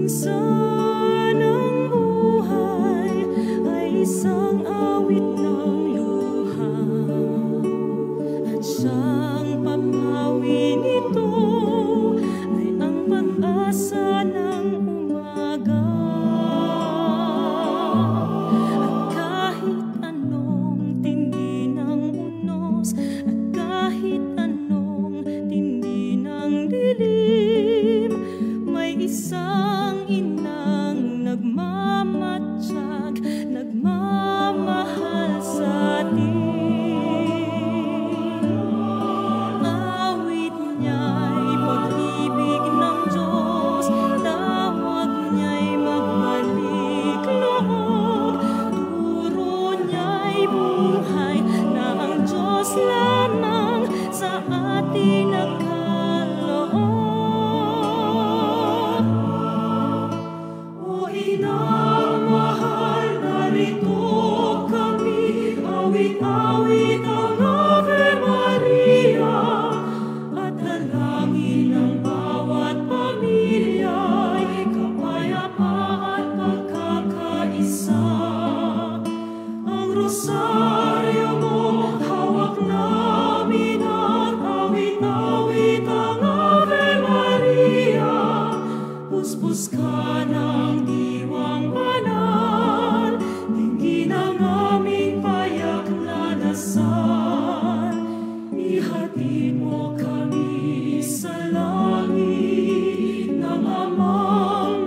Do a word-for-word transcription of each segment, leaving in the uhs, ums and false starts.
Minsan ang buhay ay isang awit ng luha, at siyang papawi nito ay ang pag-asa ng umaga. At kahit anong tindi ng unos, at kahit anong tindi ng dilim, may isang inang nagmamatsyag, nagmamahal sa atin. Awit niya'y pag-ibig ng Diyos, tawag niya'y magbalik loob, turo niya'y buhay na ang Diyos lamang sa atin nagkaloob. Inang mahal, narito kami, awit-awit ang Ave Maria, at dalangin ng bawat pamilya'y kapayapaan at pagkakaisa. Ang rosaryo mo, hawak namin, at awit-awit ang Ave Maria, puspos ka ng diwang banal, dinggin ang aming payak na dasal. Ihatid mo kami sa langit ng Amang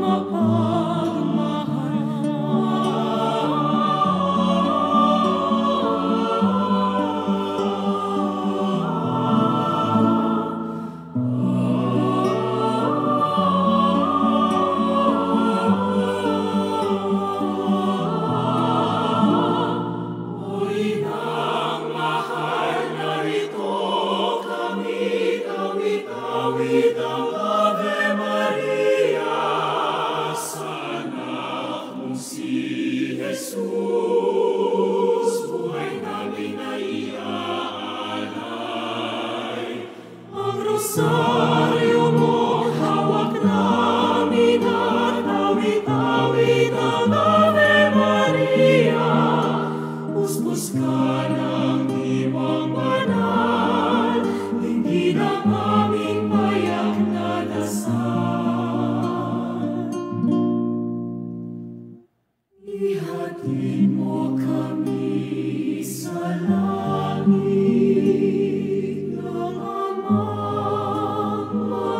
awit ang Ave Maria sa anak mong si Jesus, buhay namin ay iaalay. Ang rosaryo mo, hawak namin, at awit-awit ang Ave Maria, puspos ka ng diwang banal, dinggin ang aming payak na dasal. Ihatid mo kami sa langit ng Amang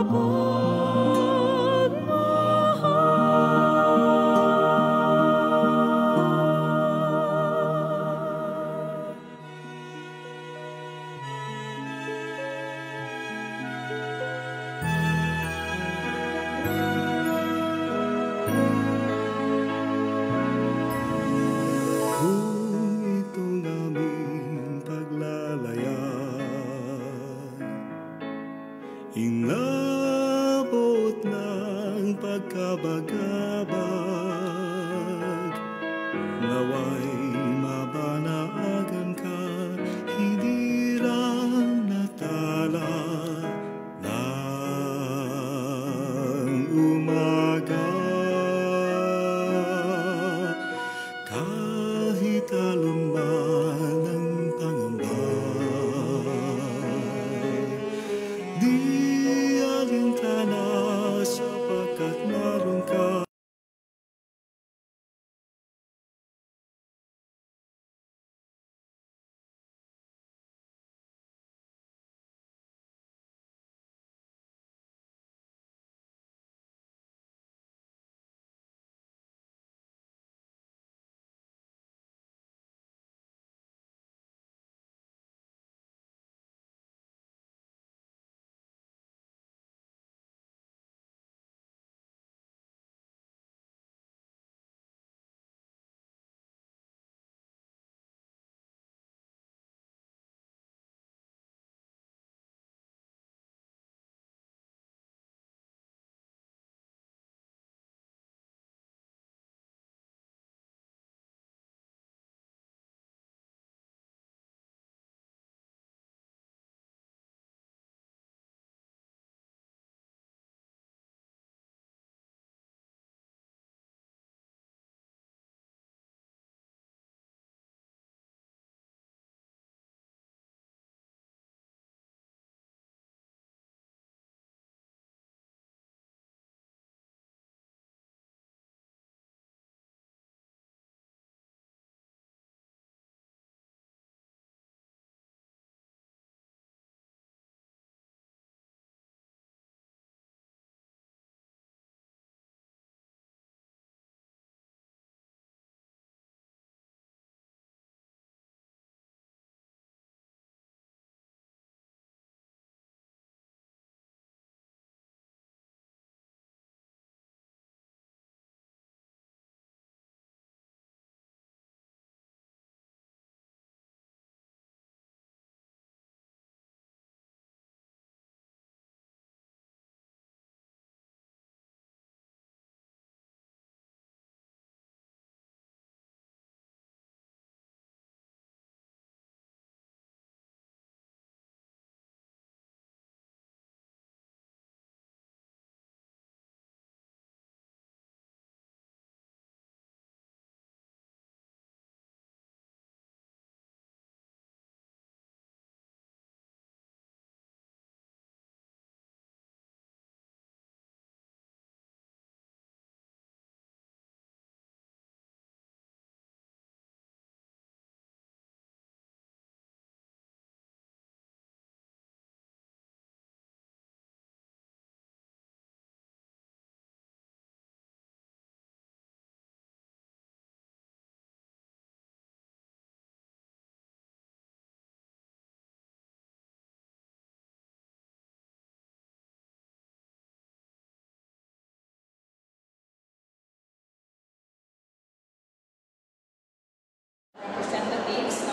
inabot ng pagkabagabag, naway mabanaagan ka, hindi lang natala ng umaga. Kahit aluman ang pangamba, di alintana sapagkat naroon ka.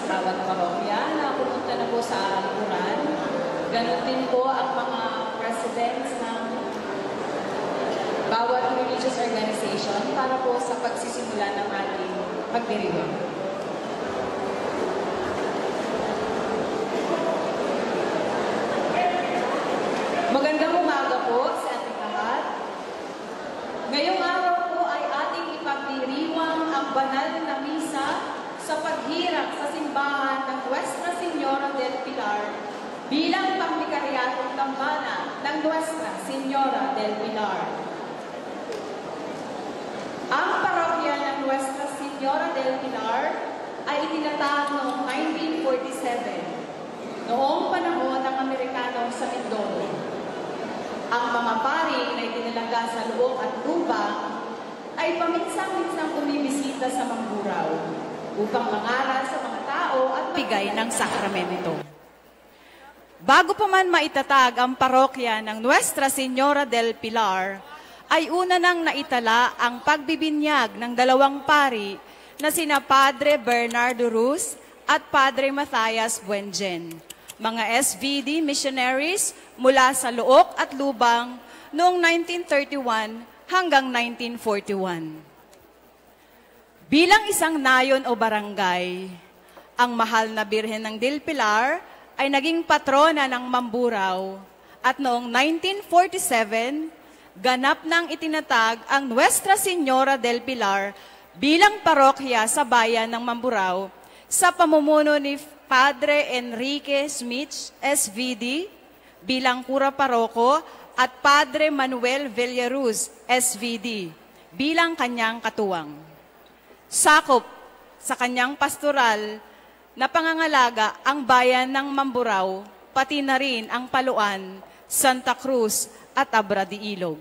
bawat parokya na pumunta na po sa Arampuran. Ganon din po ang mga presidents ng bawat religious organization para po sa pagsisimula ng ating pagdiriwang. Magandang umaga po sa ating lahat. Ngayong araw po ay ating ipagdiriwang ang banal na misa sa paghirap sa simbahan ng Nuestra Señora del Pilar bilang pangvikaryatong dambana ng Nuestra Señora del Pilar. Ang parokya ng Nuestra Señora del Pilar ay itinatag noong nineteen forty-seven, noong panahon ng Amerikano sa Mindoro. Ang mga pari na itinalaga sa loob at lubang ay paminsang-minsang bumibisita sa Mamburao upang mangaral sa mga tao at bigay ng sakramento. Bago pa man maitatag ang parokya ng Nuestra Señora del Pilar, ay una nang naitala ang pagbibinyag ng dalawang pari na sina Padre Bernardo Ruz at Padre Matthias Buengen, mga S V D missionaries mula sa Luok at Lubang noong nineteen thirty-one hanggang nineteen forty-one. Bilang isang nayon o barangay, ang mahal na Birhen ng Del Pilar ay naging patrona ng Mamburao at noong nineteen forty-seven, ganap nang itinatag ang Nuestra Señora del Pilar bilang parokya sa bayan ng Mamburao sa pamumuno ni Padre Enrique Smith, S V D, bilang kura paroko at Padre Manuel Villaruz, S V D, bilang kanyang katuwang. Sakop sa kanyang pastoral na pangangalaga ang bayan ng Mamburao, pati na rin ang Paluan, Santa Cruz at Abra de Ilog.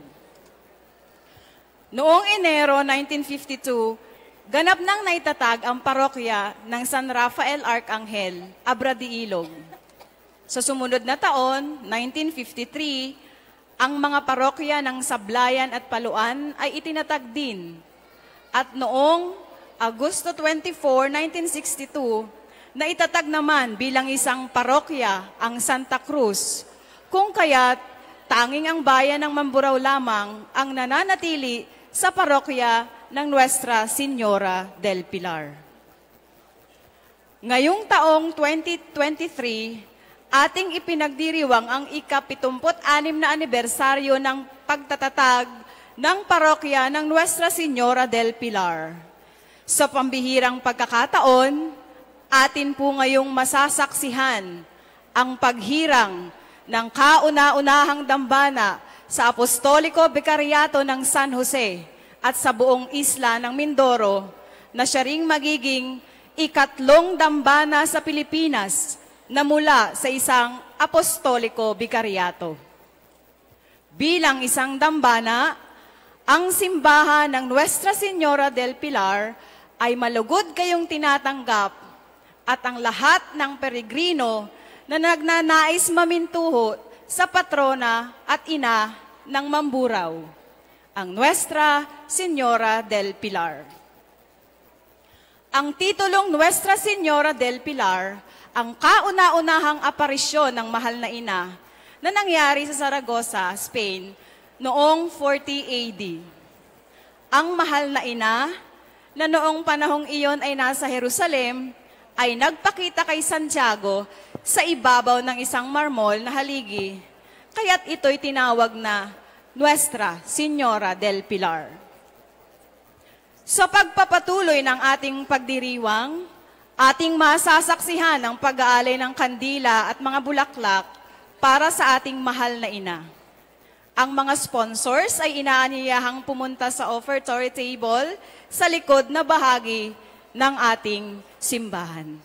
Noong Enero nineteen fifty-two, ganap nang naitatag ang parokya ng San Rafael Arcangel, Abra de Ilog. Sa sumunod na taon, nineteen fifty-three, ang mga parokya ng Sablayan at Paluan ay itinatag din. At noong Agosto twenty-fourth, nineteen sixty-two, naitatag naman bilang isang parokya ang Santa Cruz, kung kaya't tanging ang bayan ng Mamburao lamang ang nananatili sa parokya ng Nuestra Señora del Pilar. Ngayong taong twenty twenty-three, ating ipinagdiriwang ang ika-pitumumput-anim na anibersaryo ng pagtatatag ng parokya ng Nuestra Señora del Pilar. Sa pambihirang pagkakataon, atin po ngayong masasaksihan ang paghirang ng kauna-unahang dambana sa Apostoliko Bikaryato ng San Jose at sa buong isla ng Mindoro na siya ring magiging ikatlong dambana sa Pilipinas na mula sa isang Apostoliko Bikaryato. Bilang isang dambana, ang simbahan ng Nuestra Señora del Pilar ay malugod kayong tinatanggap at ang lahat ng peregrino na nagnanais mamintuho sa patrona at ina ng Mamburao, ang Nuestra Señora del Pilar. Ang titulong Nuestra Señora del Pilar, ang kauna-unahang aparisyon ng mahal na ina na nangyari sa Zaragoza, Spain, noong forty A D. Ang mahal na ina na noong panahong iyon ay nasa Jerusalem, ay nagpakita kay Santiago sa ibabaw ng isang marmol na haligi, kaya't ito'y tinawag na Nuestra Señora del Pilar. Sa pagpapatuloy ng ating pagdiriwang, ating masasaksihan ang pag-aalay ng kandila at mga bulaklak para sa ating mahal na ina. Ang mga sponsors ay inaaniyahang pumunta sa offertory table sa likod na bahagi ng ating simbahan.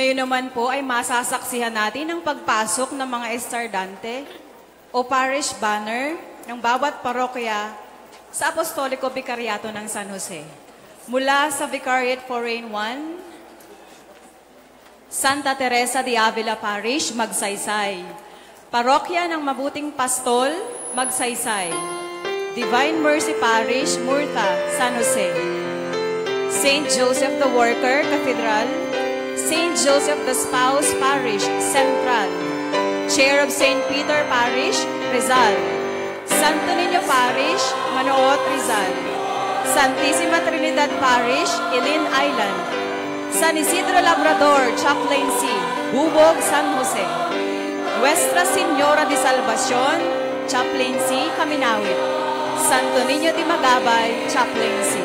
Ngayon naman po ay masasaksihan natin ang pagpasok ng mga estardante o parish banner ng bawat parokya sa Apostoliko Vicariato ng San Jose. Mula sa Vicariate Foreign one, Santa Teresa de Avila Parish, Magsaysay. Parokya ng Mabuting Pastol, Magsaysay. Divine Mercy Parish, Murta, San Jose. Saint Joseph the Worker, Cathedral. Saint Joseph the Spouse Parish, Central. Chair of Saint Peter Parish, Rizal. Santo Niño Parish, Manoot, Rizal. Santissima Trinidad Parish, Ilin Island. San Isidro Labrador, Chaplaincy, Bubog, San Jose. Nuestra Señora de Salvacion, Chaplaincy, Kaminawit. Santo Niño de Magabay, Chaplaincy.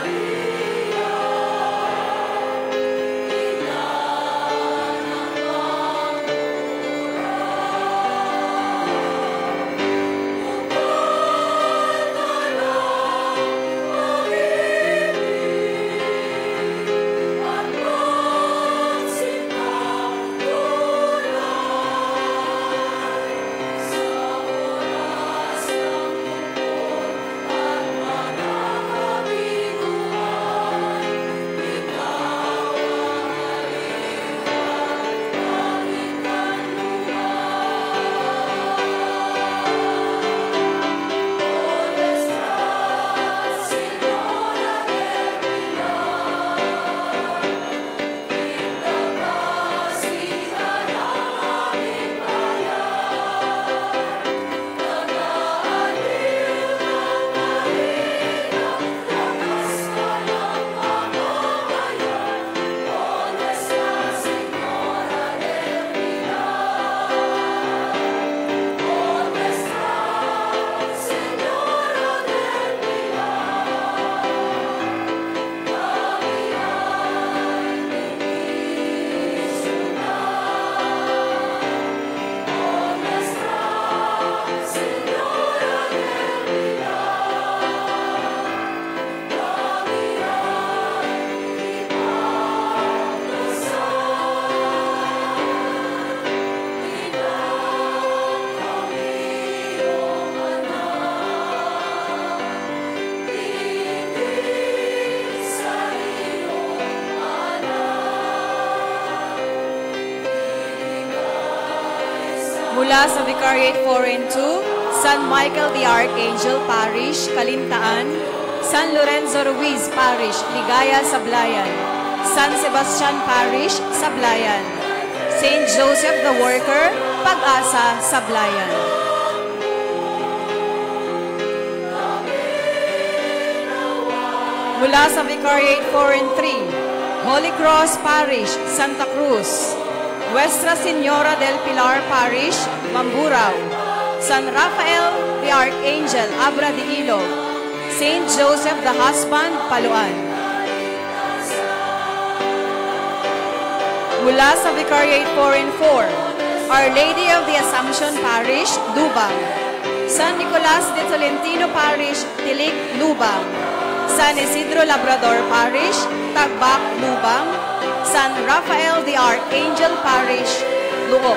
Mula sa Vicariate Foreign two, San Michael the Archangel Parish, Kalintaan. San Lorenzo Ruiz Parish, Ligaya, Sablayan. San Sebastian Parish, Sablayan. Saint Joseph the Worker, Pag-asa, Sablayan. Mula sa Vicariate Foreign three, Holy Cross Parish, Santa Cruz. Nuestra Señora del Pilar Parish, Mamburao. San Rafael the Archangel, Abra de Ilog. Saint Joseph the Husband, Paluan. Mula sa Vicariate Foreign four, Our Lady of the Assumption Parish, Lubang. San Nicolas de Tolentino Parish, Tilik, Lubang. San Isidro Labrador Parish, Tagbak, Lubang. San Rafael the Archangel Parish, Luok.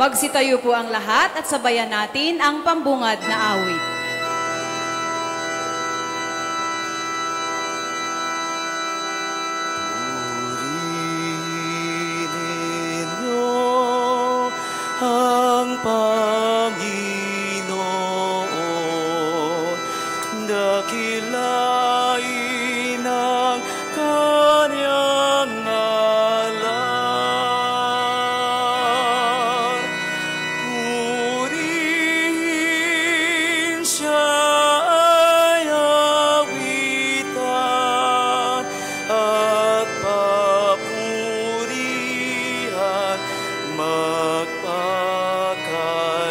Magsitayo po ang lahat at sabayan natin ang pambungad na awit. Purihin niyo ang Panginoon, dakilain ang Kanyang ngalan. Purihin siya ay awitan at papurihan magpakailanman.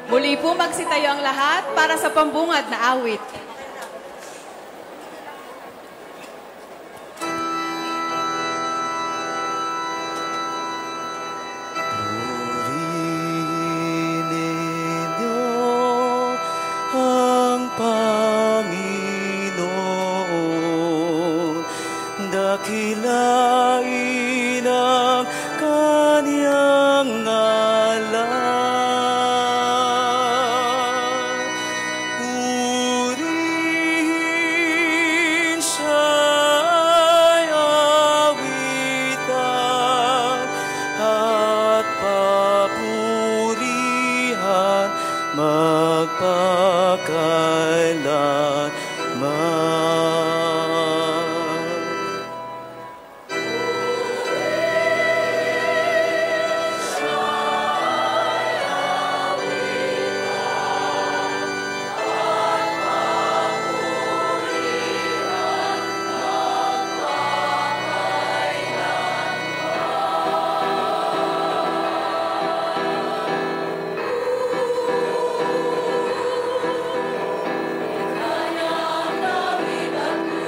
Muli po magsitayo ang lahat para sa pambungad na awit. Purihin ninyo ang Panginoon, dakilain ang Kanyang ngalan. Purihin siya'y awitan at papurihan magpakailanman. Kanyang nawibat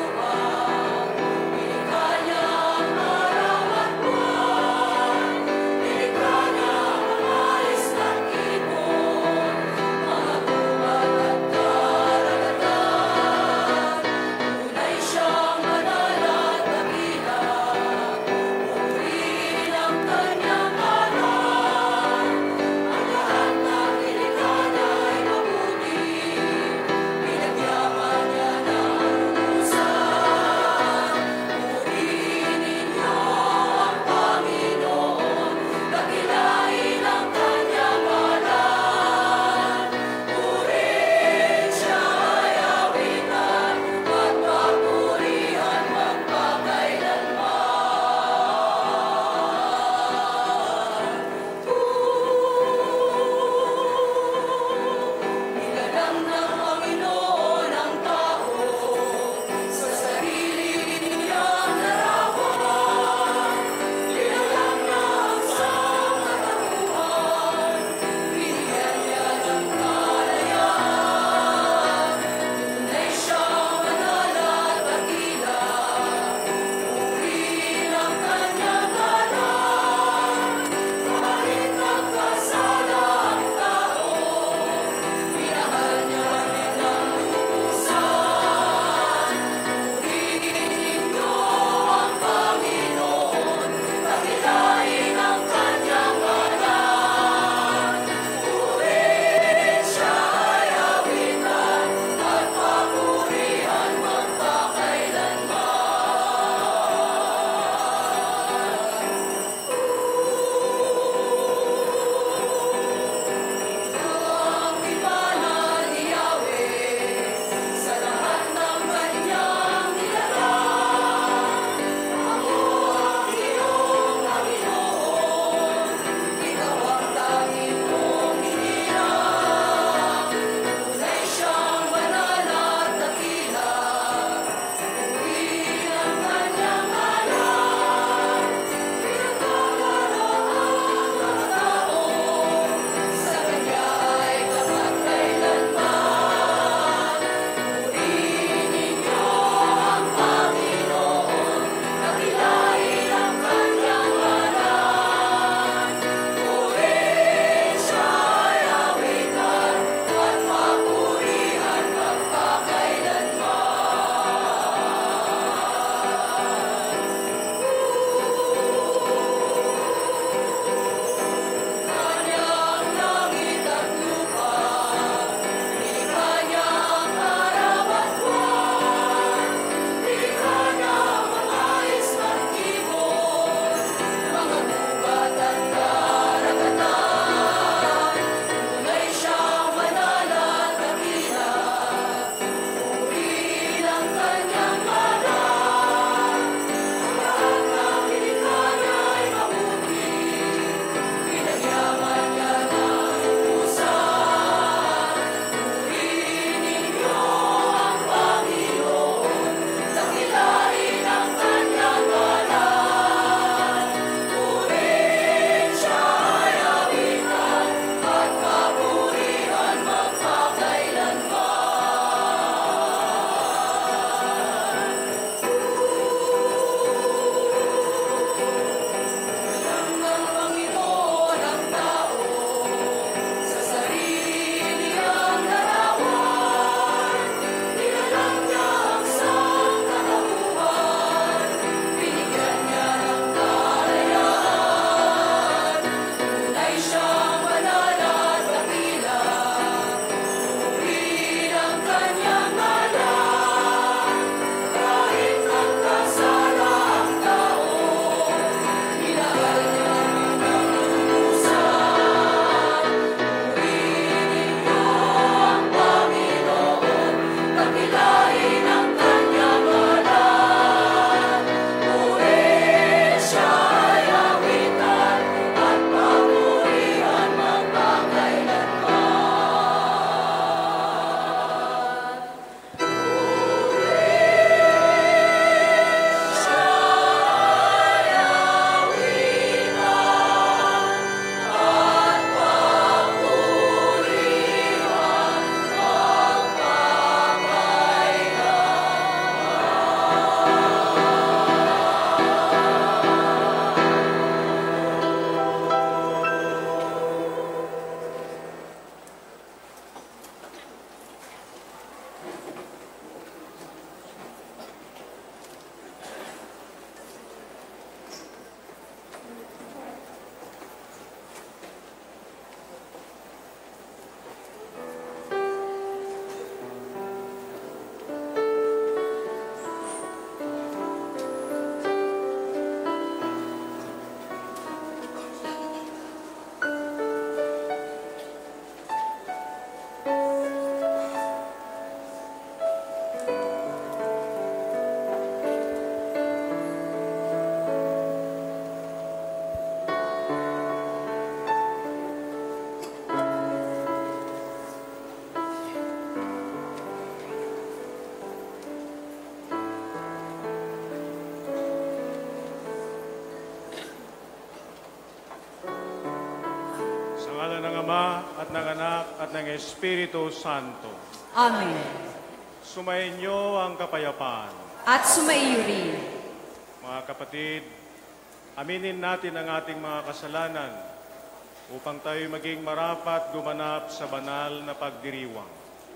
Espiritu Santo. Amen. Sumainyo ang kapayapaan. At sumaiyo rin. Mga kapatid, aminin natin ang ating mga kasalanan upang tayo maging marapat gumanap sa banal na pagdiriwang.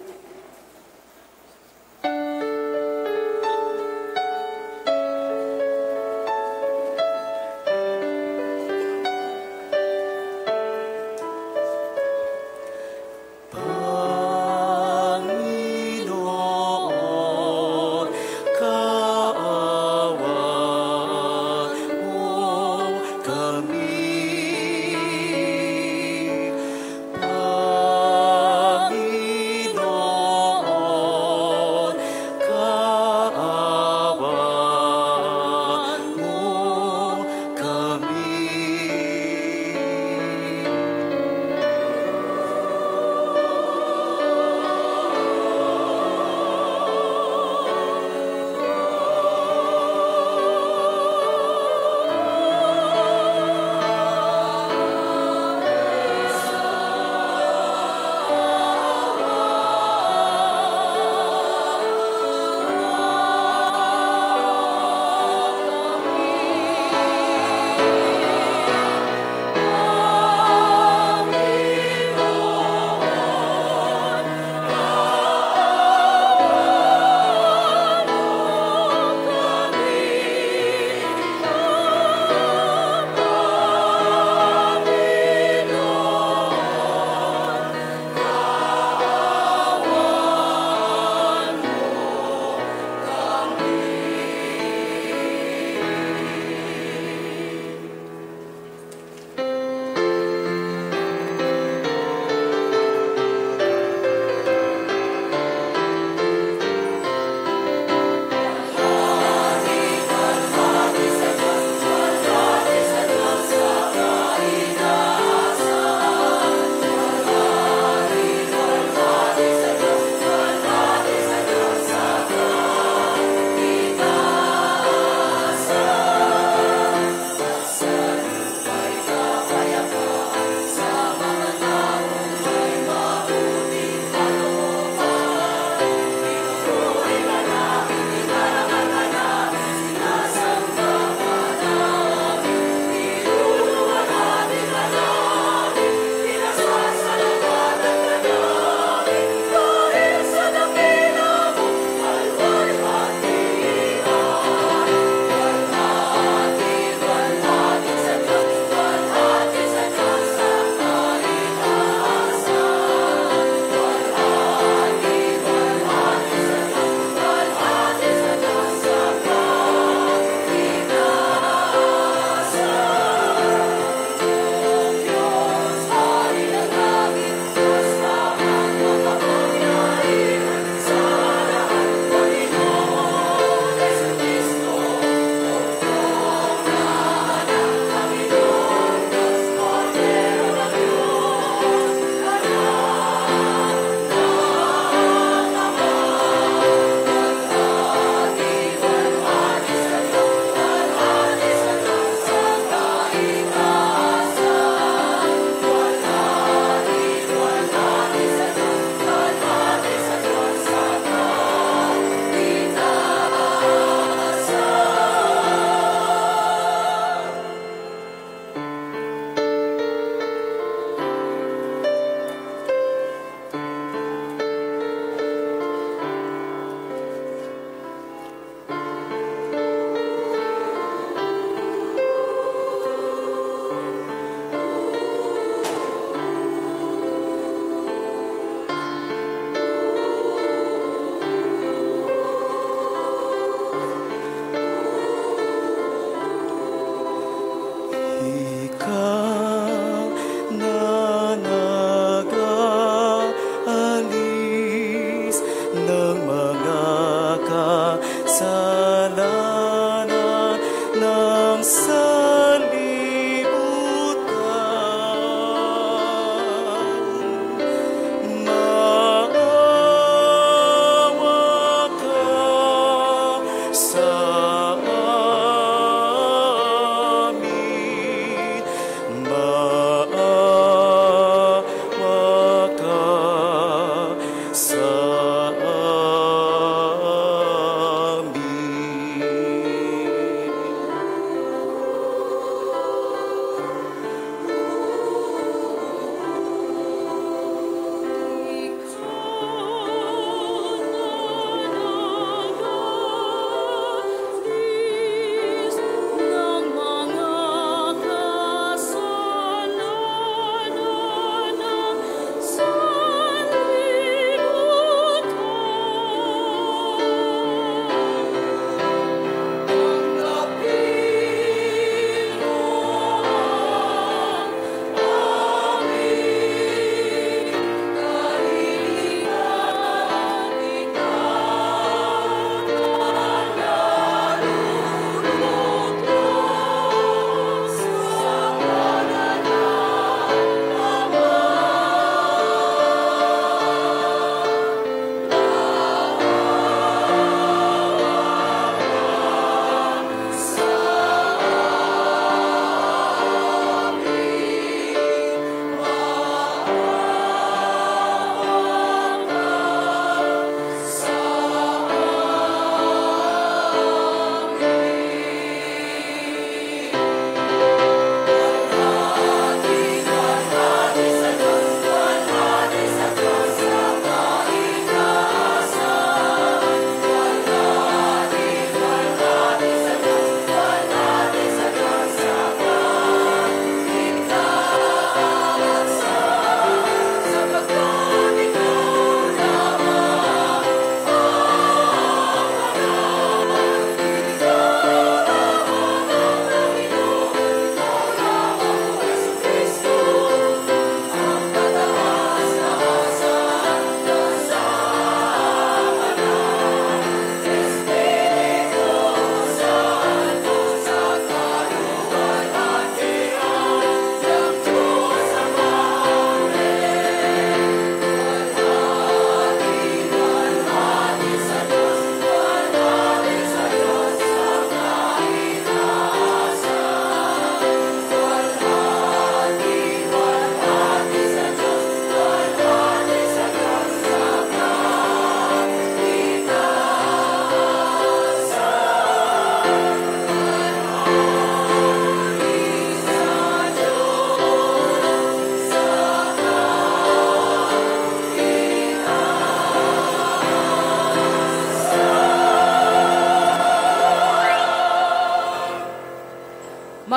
Panginoon, kaawaan mo kami. Panginoon,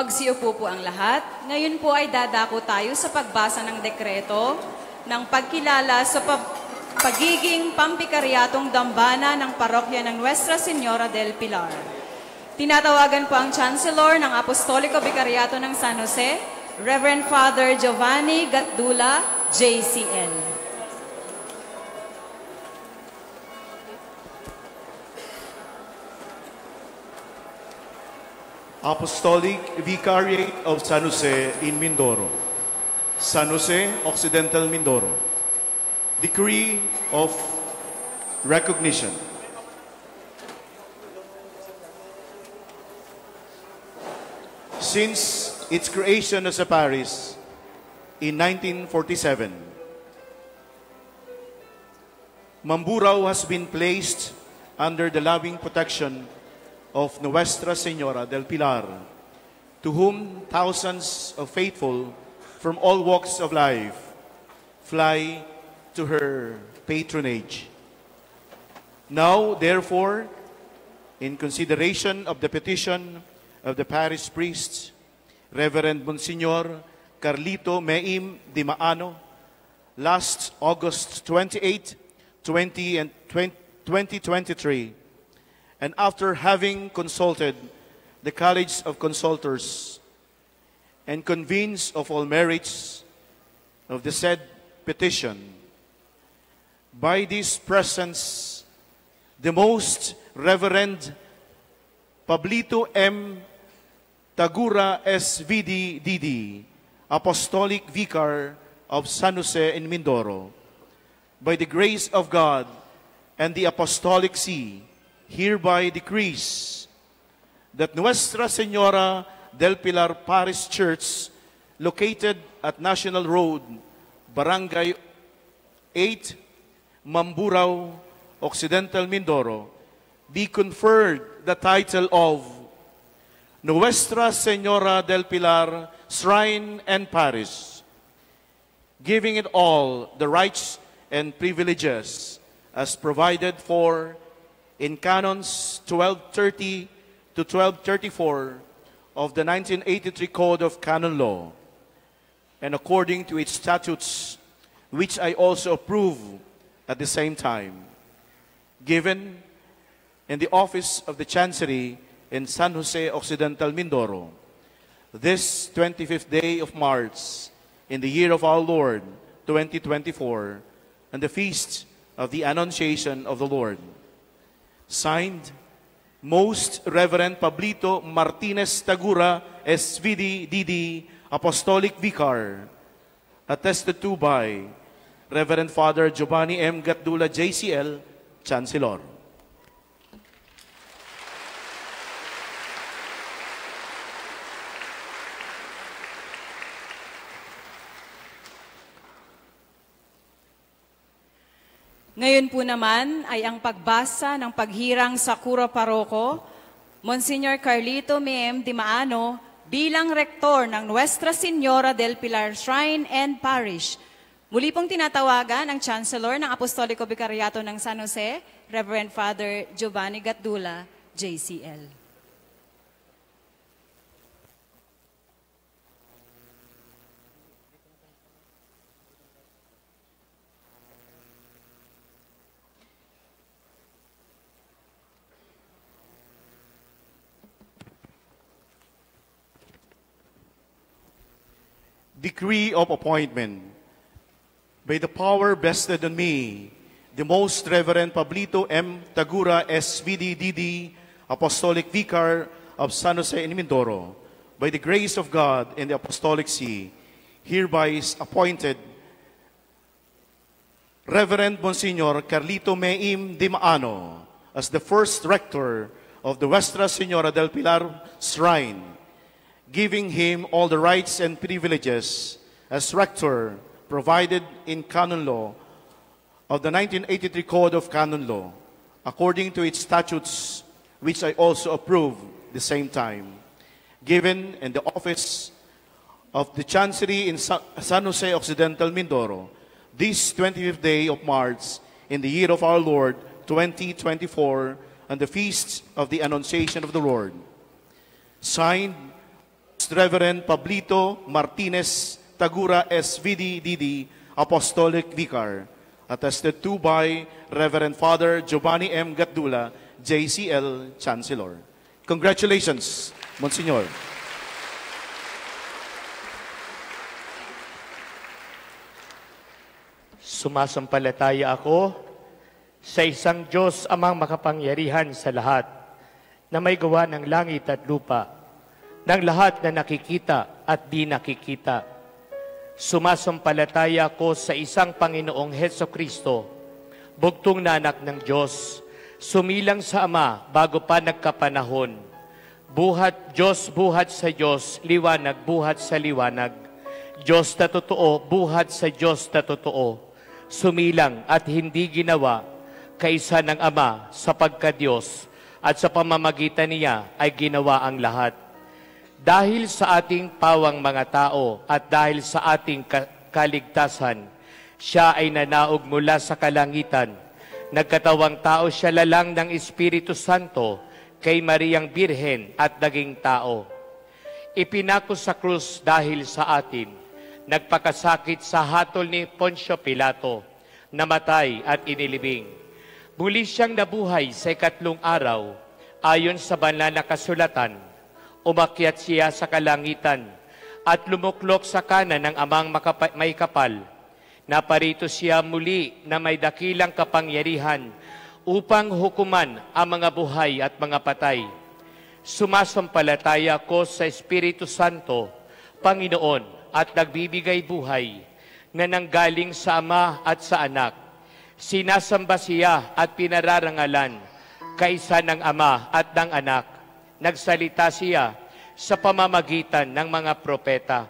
Magsiupo po ang lahat. Ngayon po ay dadako tayo sa pagbasa ng dekreto ng pagkilala sa pag- pagiging pampikaryatong dambana ng parokya ng Nuestra Señora del Pilar. Tinatawagan po ang Chancellor ng Apostoliko Bikaryato ng San Jose, Reverend Father Giovanni Gatdula, J C L. Apostolic Vicariate of San Jose in Mindoro, San Jose, Occidental Mindoro. Decree of Recognition. Since its creation as a parish in nineteen forty-seven, Mamburao has been placed under the loving protection of Nuestra Señora del Pilar, to whom thousands of faithful from all walks of life fly to her patronage. Now, therefore, in consideration of the petition of the parish priest, Reverend Monsignor Carlito Meim Di Maano, last August twenty-eighth, twenty twenty-three, and after having consulted the College of Consultors and convinced of all merits of the said petition, by this presence, the Most Reverend Pablito M. Tagura S V D D D, Apostolic Vicar of San Jose in Mindoro, by the grace of God and the Apostolic See, hereby decrees that Nuestra Señora del Pilar Parish Church, located at National Road, Barangay eight, Mamburao, Occidental Mindoro, be conferred the title of Nuestra Señora del Pilar Shrine and Parish, giving it all the rights and privileges as provided for in Canons twelve thirty to twelve thirty-four of the nineteen eighty-three Code of Canon Law, and according to its statutes, which I also approve at the same time, given in the office of the Chancery in San Jose Occidental Mindoro, this twenty-fifth day of March, in the year of our Lord, twenty twenty-four, and the feast of the Annunciation of the Lord. Signed, Most Reverend Pablito Martinez Tagura, S V D D D, Apostolic Vicar. Attested to by Reverend Father Giovanni M. Gatdula, J C L, Chancellor. Ngayon po naman ay ang pagbasa ng paghirang sa Kura Paroko, Monsignor Carlito Meem Di Maano, bilang rektor ng Nuestra Señora del Pilar Shrine and Parish. Muli pong tinatawagan ang Chancellor ng Apostoliko Bikaryato ng San Jose, Reverend Father Giovanni Gatdula, J C L. Decree of appointment. By the power vested on me, the Most Reverend Pablito M. Tagura, S V D D D, Apostolic Vicar of San Jose in Mindoro, by the grace of God and the Apostolic See, hereby is appointed Reverend Monsignor Carlito Meim Di Maano as the first rector of the Nuestra Señora del Pilar Shrine, giving him all the rights and privileges as rector provided in canon law of the nineteen eighty-three Code of Canon Law, according to its statutes, which I also approve the same time, given in the office of the Chancery in San Jose Occidental Mindoro, this twenty-fifth day of March, in the year of our Lord, twenty twenty-four, and the feast of the Annunciation of the Lord. Signed, Reverend Pablito Martinez Tagura S V D D D, Apostolic Vicar. Attested to by Reverend Father Giovanni M. Gatdula, J C L Chancellor. Congratulations, Monsignor. Sumasampalataya ako sa isang Diyos amang makapangyarihan sa lahat, na may gawa ng langit at lupa, ng lahat na nakikita at di nakikita. Sumasampalataya ako sa isang Panginoong Hesukristo, bugtong na anak ng Diyos, sumilang sa Ama bago pa nagkapanahon. Buhat Diyos, buhat sa Diyos, liwanag, buhat sa liwanag. Diyos na totoo, buhat sa Diyos na totoo. Sumilang at hindi ginawa kaisa ng Ama sa pagka-Diyos, at sa pamamagitan niya ay ginawa ang lahat. Dahil sa ating pawang mga tao at dahil sa ating ka kaligtasan, siya ay nanaog mula sa kalangitan. Nagkatawang tao siya lalang ng Espiritu Santo kay Mariang Birhen at naging tao. Ipinako sa krus dahil sa atin. Nagpakasakit sa hatol ni Poncio Pilato, namatay at inilibing. Muli siyang nabuhay sa ikatlong araw, ayon sa banal na kasulatan. Umakyat siya sa kalangitan at lumuklok sa kanan ng Amang may kapal. Naparito siya muli na may dakilang kapangyarihan upang hukuman ang mga buhay at mga patay. Sumasampalataya ko sa Espiritu Santo, Panginoon, at nagbibigay buhay na nanggaling sa Ama at sa Anak. Sinasamba siya at pinararangalan kaisa ng Ama at ng Anak. Nagsalita siya sa pamamagitan ng mga propeta.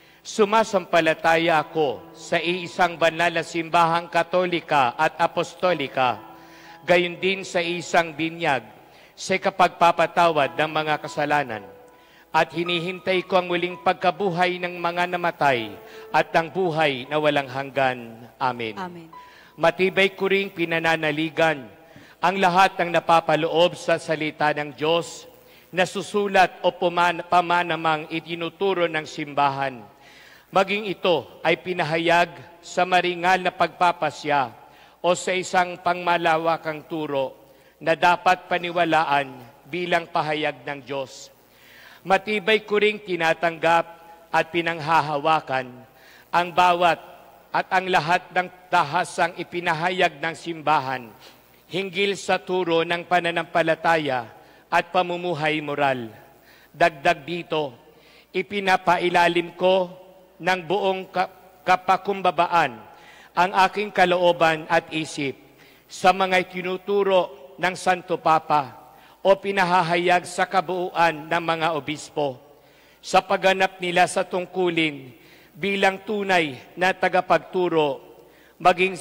Sumasampalataya ako sa iisang banal na simbahang katolika at apostolika, gayon din sa isang binyag sa kapagpapatawad ng mga kasalanan. At hinihintay ko ang muling pagkabuhay ng mga namatay at ang buhay na walang hanggan. Amen. Amen. Matibay ko ring pinananaligan ang lahat ng napapaloob sa salita ng Diyos na susulat o pamanamang itinuturo ng simbahan. Maging ito ay pinahayag sa maringal na pagpapasya o sa isang pangmalawakang turo na dapat paniwalaan bilang pahayag ng Diyos. Matibay ko ring tinatanggap at pinanghahawakan ang bawat at ang lahat ng tahasang ipinahayag ng simbahan hinggil sa turo ng pananampalataya at pamumuhay moral. Dagdag dito, ipinapailalim ko ng buong kapakumbabaan ang aking kalooban at isip sa mga itinuturo ng Santo Papa o pinahahayag sa kabuuan ng mga obispo sa pagganap nila sa tungkulin bilang tunay na tagapagturo, maging,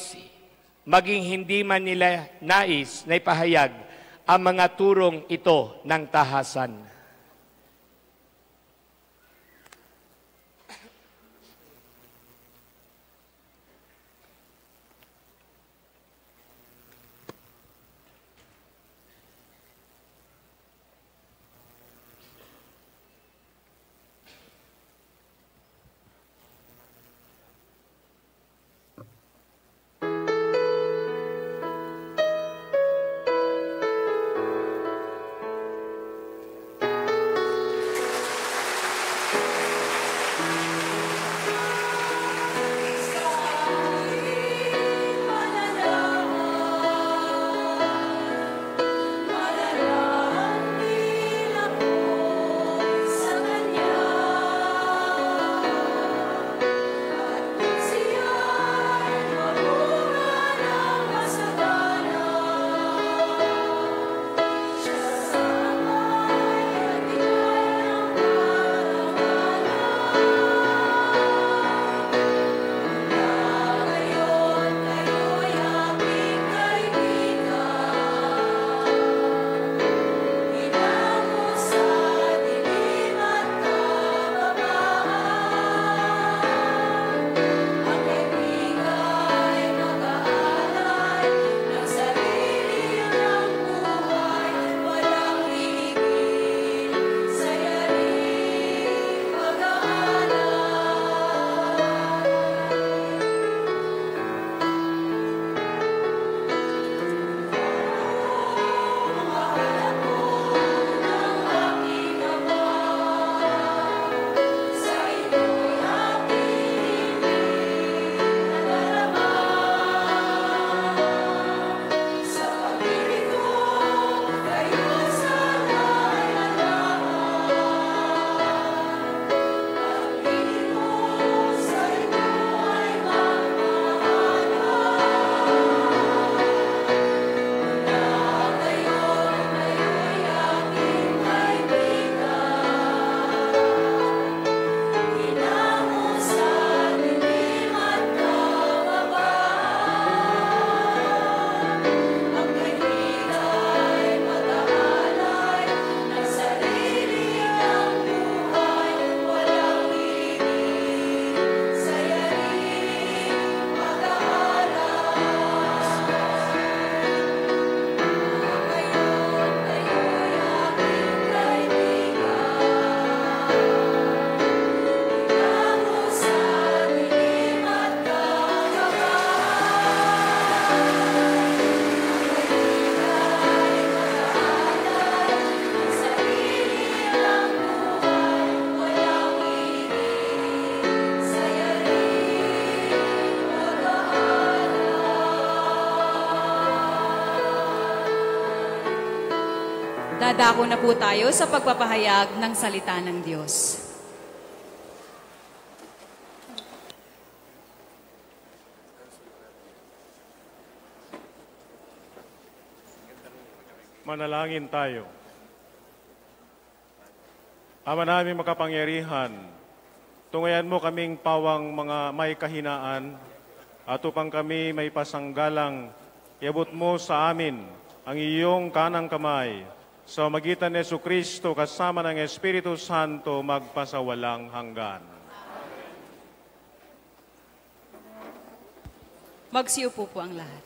maging hindi man nila nais na ipahayag ang mga turong ito ng tahasan. Dadako na po tayo sa pagpapahayag ng salita ng Diyos. Manalangin tayo. Ama namin makapangyarihan, tungayan mo kaming pawang mga may kahinaan at upang kami may pasanggalang, iabot mo sa amin ang iyong kanang kamay sa magitan ni Jesucristo kasama ng Espiritu Santo magpasawalang hanggan. Magsiupo po ang lahat.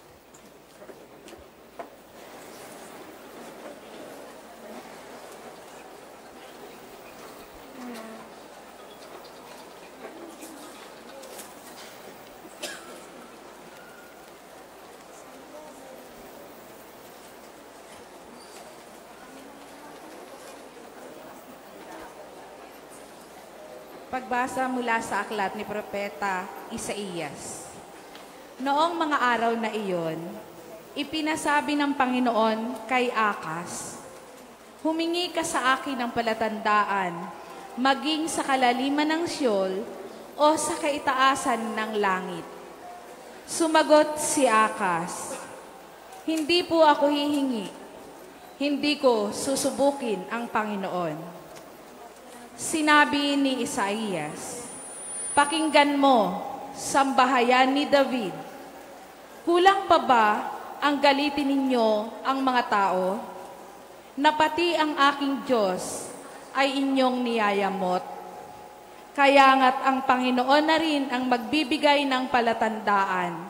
Pagbasa mula sa aklat ni Propeta Isaías. Noong mga araw na iyon, ipinasabi ng Panginoon kay Akas, "Humingi ka sa akin ng palatandaan, maging sa kalaliman ng Sheol o sa kaitaasan ng langit." Sumagot si Akas, "Hindi po ako hihingi, hindi ko susubukin ang Panginoon." Sinabi ni Isaías, "Pakinggan mo, sambahayan ni David. Kulang pa ba ang galitin ninyo ang mga tao, na pati ang aking Diyos ay inyong niyayamot? Kaya nga't ang Panginoon na rin ang magbibigay ng palatandaan.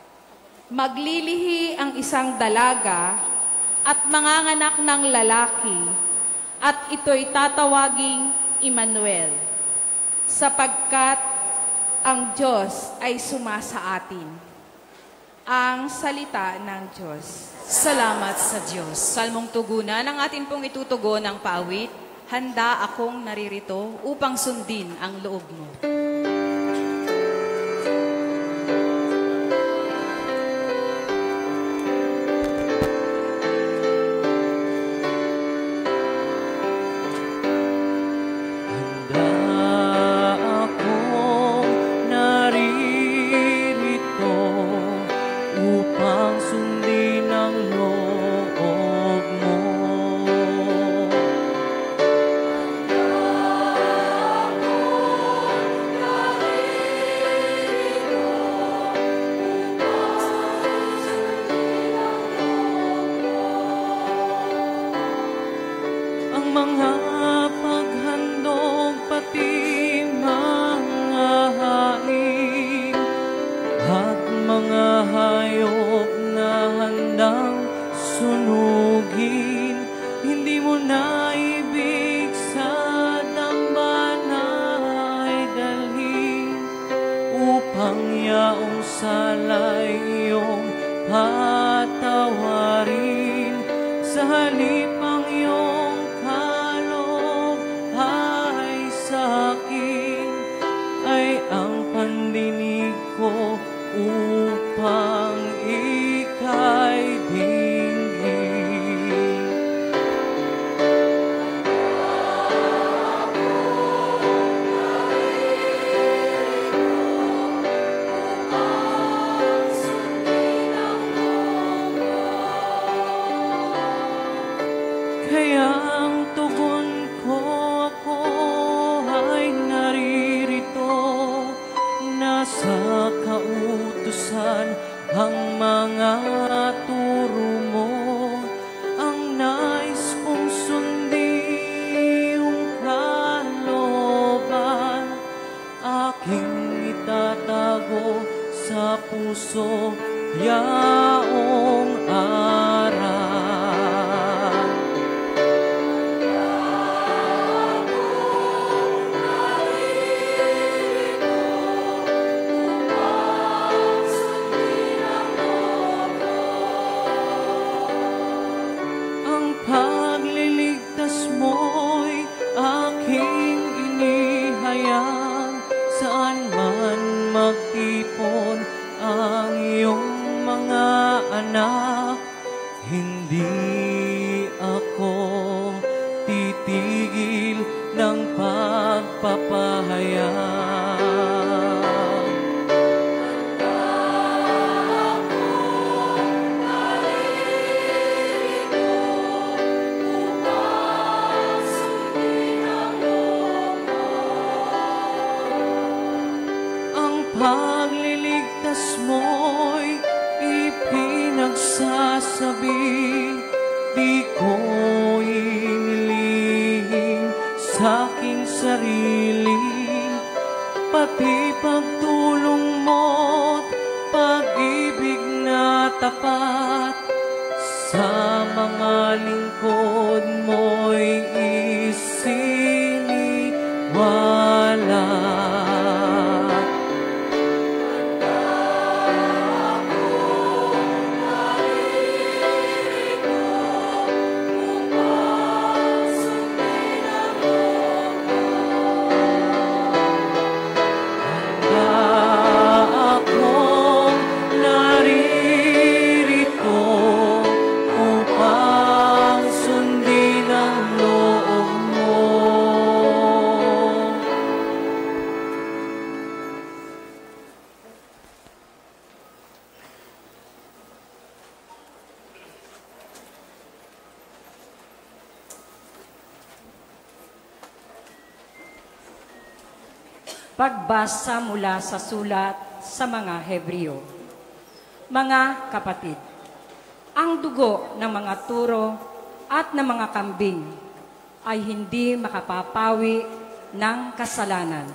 Maglilihi ang isang dalaga at manganganak ng lalaki, at ito'y tatawaging Emmanuel, sapagkat ang Diyos ay sumasa atin." Ang salita ng Diyos. Salamat sa Diyos. Salmong tugunan ang atin pong itutugon ng paawit, "Handa akong naririto upang sundin ang loob mo." Hindi ako sabi, di ko inilihing sa aking sarili, pati pagtulong mo't pag-ibig na tapat sa mga lingkod mo'y isiniwala. Pagbasa mula sa sulat sa mga Hebreo. Mga kapatid, ang dugo ng mga turo at ng mga kambing ay hindi makapapawi ng kasalanan.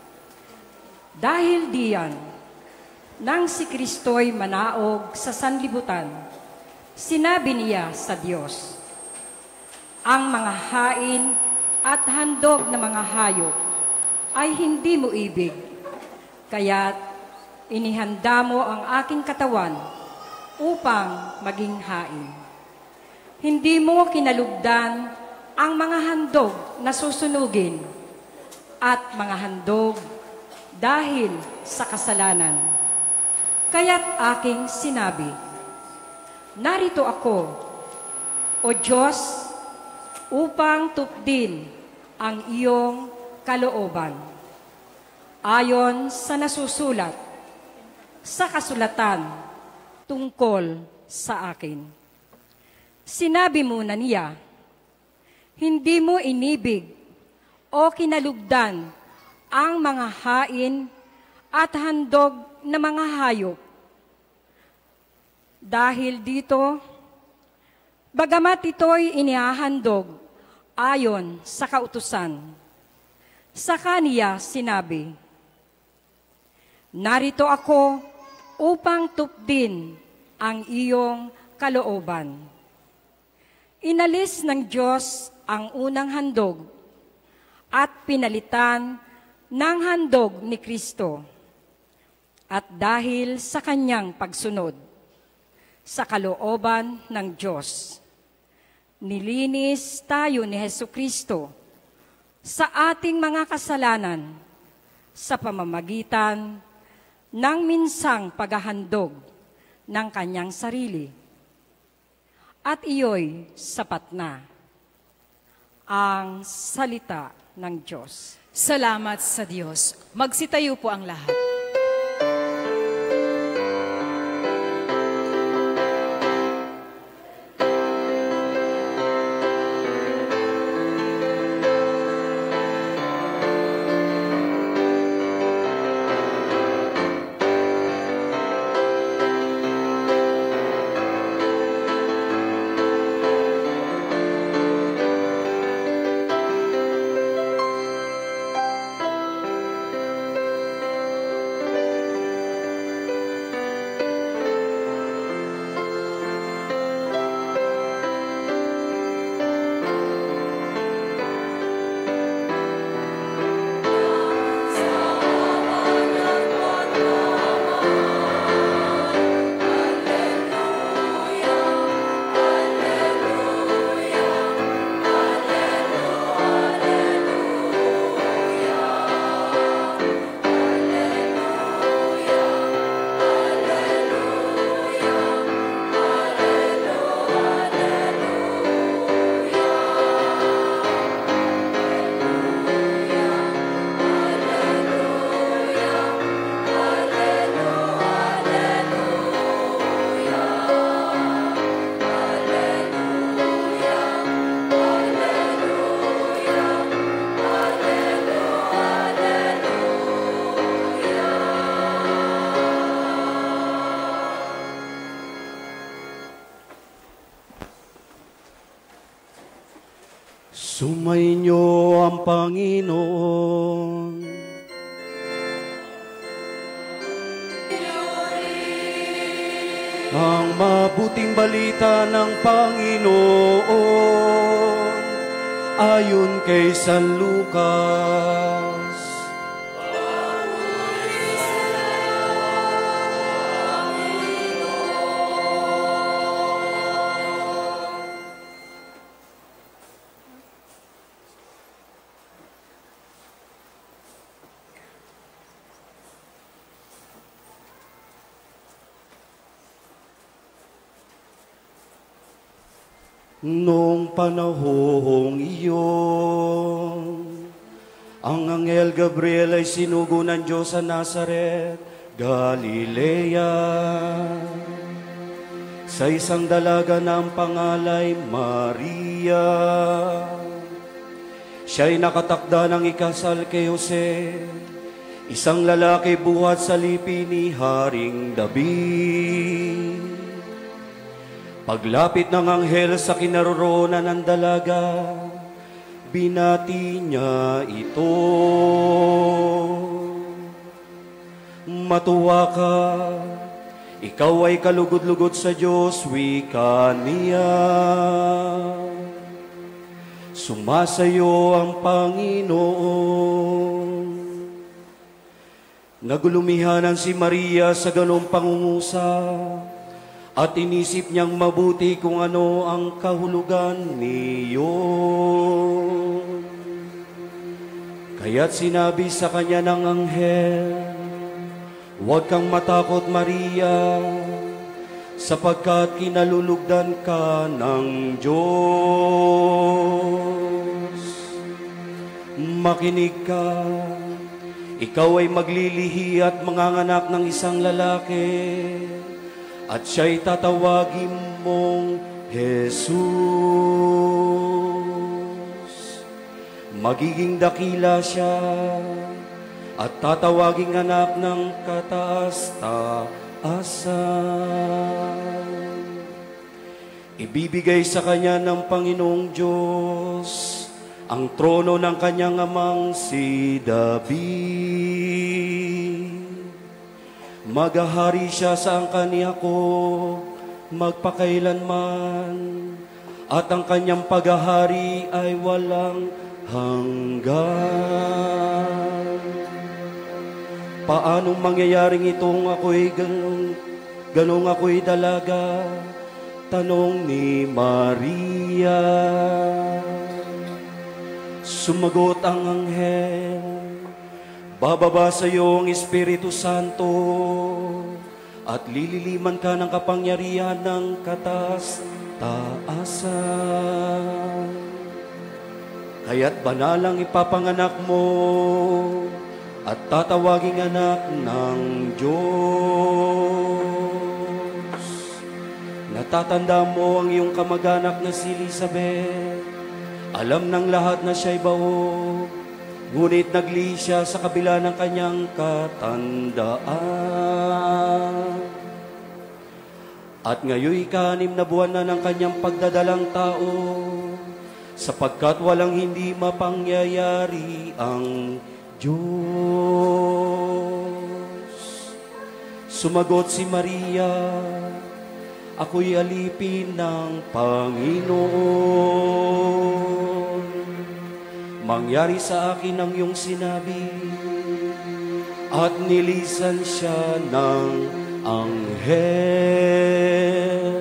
Dahil diyan, nang si Kristo'y manaog sa sanlibutan, sinabi niya sa Diyos, ang mga hain at handog ng mga hayop ay hindi mo ibig, kaya't inihanda mo ang aking katawan upang maging hain. Hindi mo kinalugdan ang mga handog na susunugin at mga handog dahil sa kasalanan. Kaya't aking sinabi, narito ako, O Diyos, upang tupdin ang iyong kalooban. Ayon sa nasusulat sa kasulatan tungkol sa akin. Sinabi mo na niya, hindi mo inibig o kinalugdan ang mga hain at handog na mga hayop. Dahil dito, bagamat ito'y inihahandog ayon sa kautusan, sa kaniya sinabi, narito ako upang tupdin ang iyong kalooban. Inalis ng Diyos ang unang handog at pinalitan ng handog ni Kristo. At dahil sa kanyang pagsunod sa kalooban ng Diyos, nilinis tayo ni Hesukristo sa ating mga kasalanan sa pamamagitan ng minsang paghahandog ng kanyang sarili. At iyo'y sapat na ang salita ng Diyos. Salamat sa Diyos. Magsitayo po ang lahat. Sumainyo ang Panginoon. Ang mabuting balita ng Panginoon ayon kay San Lucas. Noong panahong iyon, ang anghel Gabriel ay sinugo ng Diyos sa Nazaret, Galilea, sa isang dalaga na ang pangalay Maria. Siya'y nakatakda ng ikasal kay Jose, isang lalaki buhat sa lipi ni Haring David. Paglapit ng anghel sa kinaroroonan ng dalaga, binati niya ito. Matuwa ka, ikaw ay kalugod-lugod sa Diyos, wika niya. Sumasayo ang Panginoon. Nagulumihanan si Maria sa ganong pangungusap, at inisip niyang mabuti kung ano ang kahulugan niyon. Kaya't sinabi sa kanya ng anghel, "Huwag kang matakot, Maria, sapagkat kinalulugdan ka ng Diyos. Makinig ka, ikaw ay maglilihi at manganganak ng isang lalaki, at siya'y tatawagin mong Jesus. Magiging dakila siya at tatawaging anak ng kataas-taasan. Ibibigay sa kanya ng Panginoong Diyos ang trono ng kanyang amang si David. Maghahari siya sa angkan ni Jacob magpakailanman, at ang kanyang paghahari ay walang hanggan." Paanong mangyayaring itong ako'y ganong, ganong ako'y dalaga? Tanong ni Maria. Sumagot ang anghel, "Bababa sa iyo ang Espiritu Santo at lililiman ka ng kapangyarihan ng kataas-taasan. Kaya't banalang ipapanganak mo at tatawaging anak ng Diyos. Natatanda mo ang iyong kamag-anak na si Elizabeth. Alam ng lahat na siya'y baog, ngunit naglihi siya sa kabila ng kanyang katandaan. At ngayon ikanim na buwan na ng kanyang pagdadalang tao, sapagkat walang hindi mapangyayari ang Diyos." Sumagot si Maria, "Ako'y alipin ng Panginoon. Mangyari sa akin ang iyong sinabi." At nilisan siya ng anghel.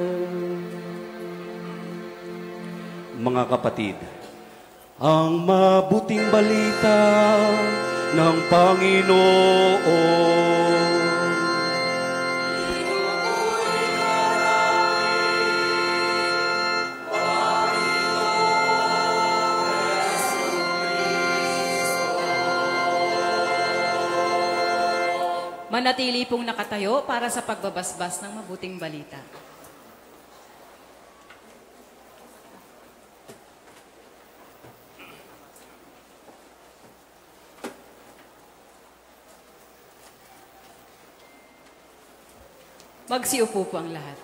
Mga kapatid, ang mabuting balita ng Panginoon. Manatili pong nakatayo para sa pagbabasbas ng mabuting balita. Magsiupo po ang lahat.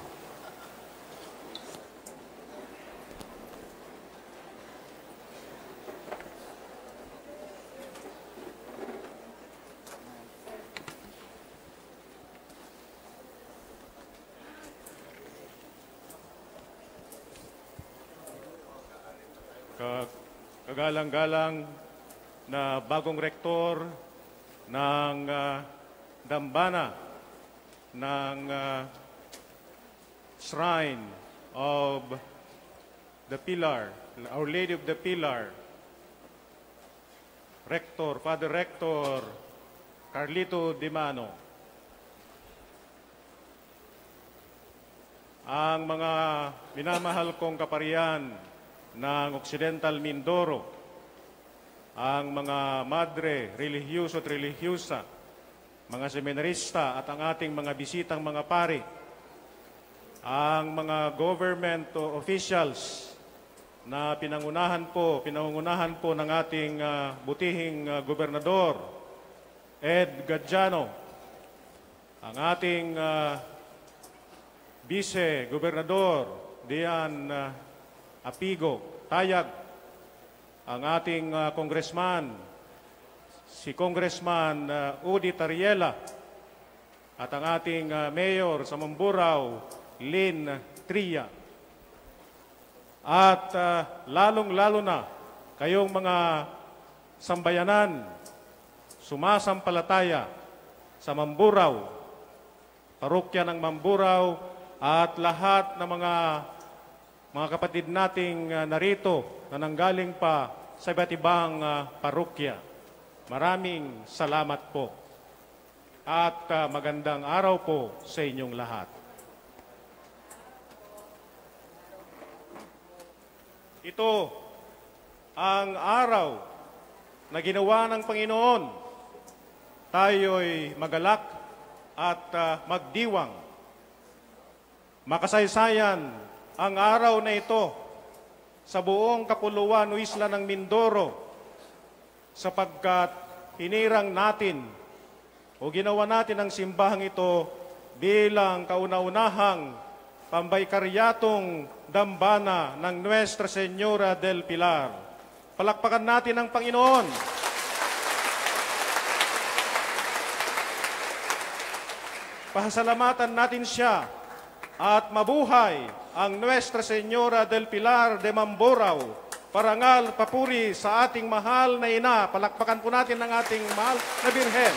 ka- kagalang-galang na bagong rektor ng ah, dambana ng ah, Shrine of the Pilar, Our Lady of the Pilar, Rector, Father Rector Carlito Dimano. Ang mga minamahal kong kaparian ng Occidental Mindoro, ang mga madre, religyoso at religyosa, mga seminarista at ang ating mga bisitang mga pari, ang mga government officials na pinangunahan po, pinangunahan po ng ating uh, butihing uh, gobernador, Ed Gadjano, ang ating uh, vice-gobernador, Dian uh, Apigo, Tayag, ang ating uh, congressman, si Congressman uh, Udi Tariela, at ang ating uh, mayor sa Mamburao, Lynn Tria. At uh, lalong-lalo na kayong mga sambayanan, sumasampalataya sa Mamburao, parokya ng Mamburao, at lahat ng mga mga kapatid nating uh, narito na nanggaling pa sa iba't ibang uh, parokya. Maraming salamat po at uh, magandang araw po sa inyong lahat. Ito ang araw na ginawa ng Panginoon. Tayo'y magalak at uh, magdiwang. Makasaysayan ang araw na ito sa buong kapuluan o isla ng Mindoro sapagkat hinirang natin o ginawa natin ang simbahang ito bilang kauna-unahang pambaykaryatong dambana ng Nuestra Señora del Pilar. Palakpakan natin ang Panginoon. Pasalamatan natin siya at mabuhay ang Nuestra Señora del Pilar de Mamburao. Parangal, papuri sa ating mahal na ina. Palakpakan po natin ang ating mahal na Birhen.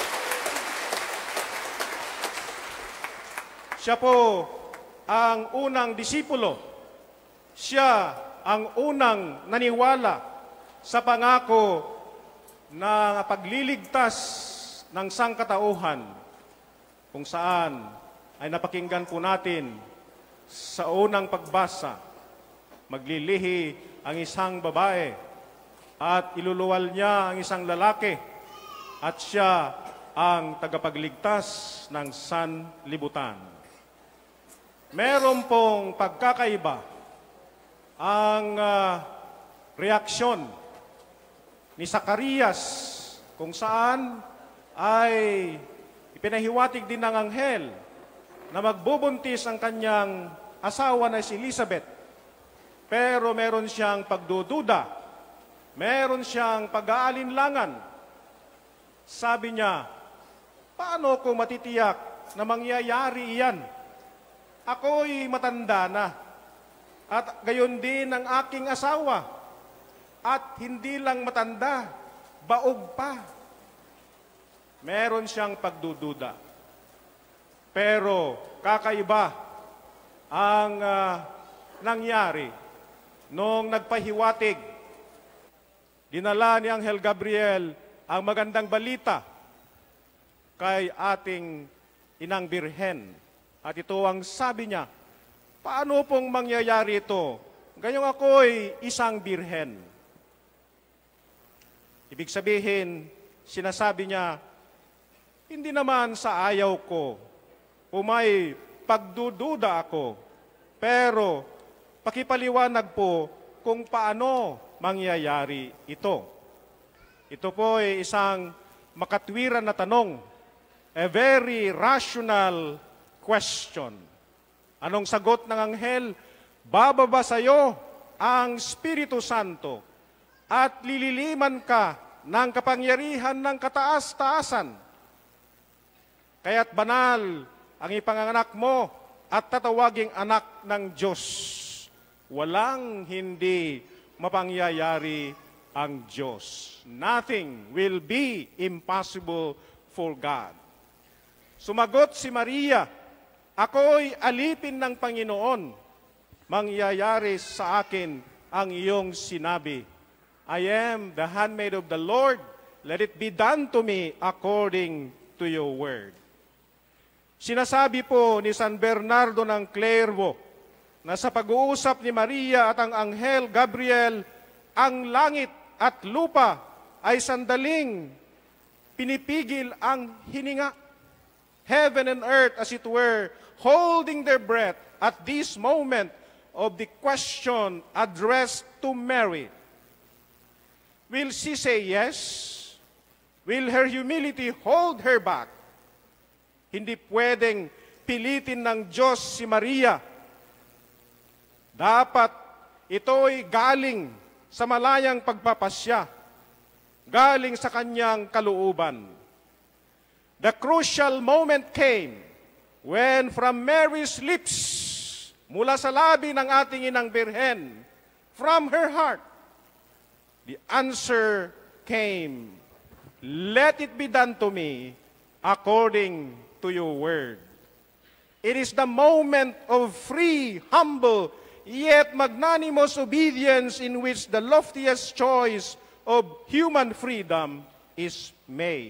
Siya po ang unang disipulo. Siya ang unang naniwala sa pangako na pagliligtas ng sangkatauhan, kung saan ay napakinggan po natin sa unang pagbasa. Maglilihi ang isang babae at iluluwal niya ang isang lalaki at siya ang tagapagligtas ng sanlibutan. Meron pong pagkakaiba ang uh, reaksyon ni Zacarias kung saan ay ipinahiwatig din ng anghel na magbubuntis ang kanyang asawa na si Elizabeth. Pero meron siyang pagdududa, meron siyang pag-aalinlangan. Sabi niya, paano ko matitiyak na mangyayari iyan? Ako'y matanda na, at gayon din ang aking asawa, at hindi lang matanda, baog pa. Meron siyang pagdududa. Pero kakaiba ang uh, nangyari nung nagpahiwatig. Dinala ni Anghel Gabriel ang magandang balita kay ating inang Birhen. At ito ang sabi niya, paano pong mangyayari ito? Gayong ako'y isang birhen. Ibig sabihin, sinasabi niya, hindi naman sa ayaw ko, umay pagdududa ako, pero pakipaliwanag po kung paano mangyayari ito. Ito po ay isang makatwiran na tanong, a very rational question. Anong sagot ng anghel? Bababa sa iyo ang Espiritu Santo at lililiman ka ng kapangyarihan ng kataas-taasan. Kaya't banal ang ipanganak mo at tatawaging anak ng Diyos. Walang hindi mapangyayari ang Diyos. Nothing will be impossible for God. Sumagot si Maria, ako'y alipin ng Panginoon. Mangyayari sa akin ang iyong sinabi. I am the handmaid of the Lord. Let it be done to me according to your word. Sinasabi po ni San Bernardo ng Clairvaux na sa pag-uusap ni Maria at ang Anghel Gabriel, ang langit at lupa ay sandaling pinipigil ang hininga. Heaven and earth, as it were, holding their breath at this moment of the question addressed to Mary. Will she say yes? Will her humility hold her back? Hindi pwedeng pilitin ng Diyos si Maria. Dapat ito'y galing sa malayang pagpapasya, galing sa kanyang kalooban. The crucial moment came when from Mary's lips, mula sa labi ng ating inang Birhen, from her heart, the answer came, let it be done to me according to your word. It is the moment of free, humble, yet magnanimous obedience in which the loftiest choice of human freedom is made.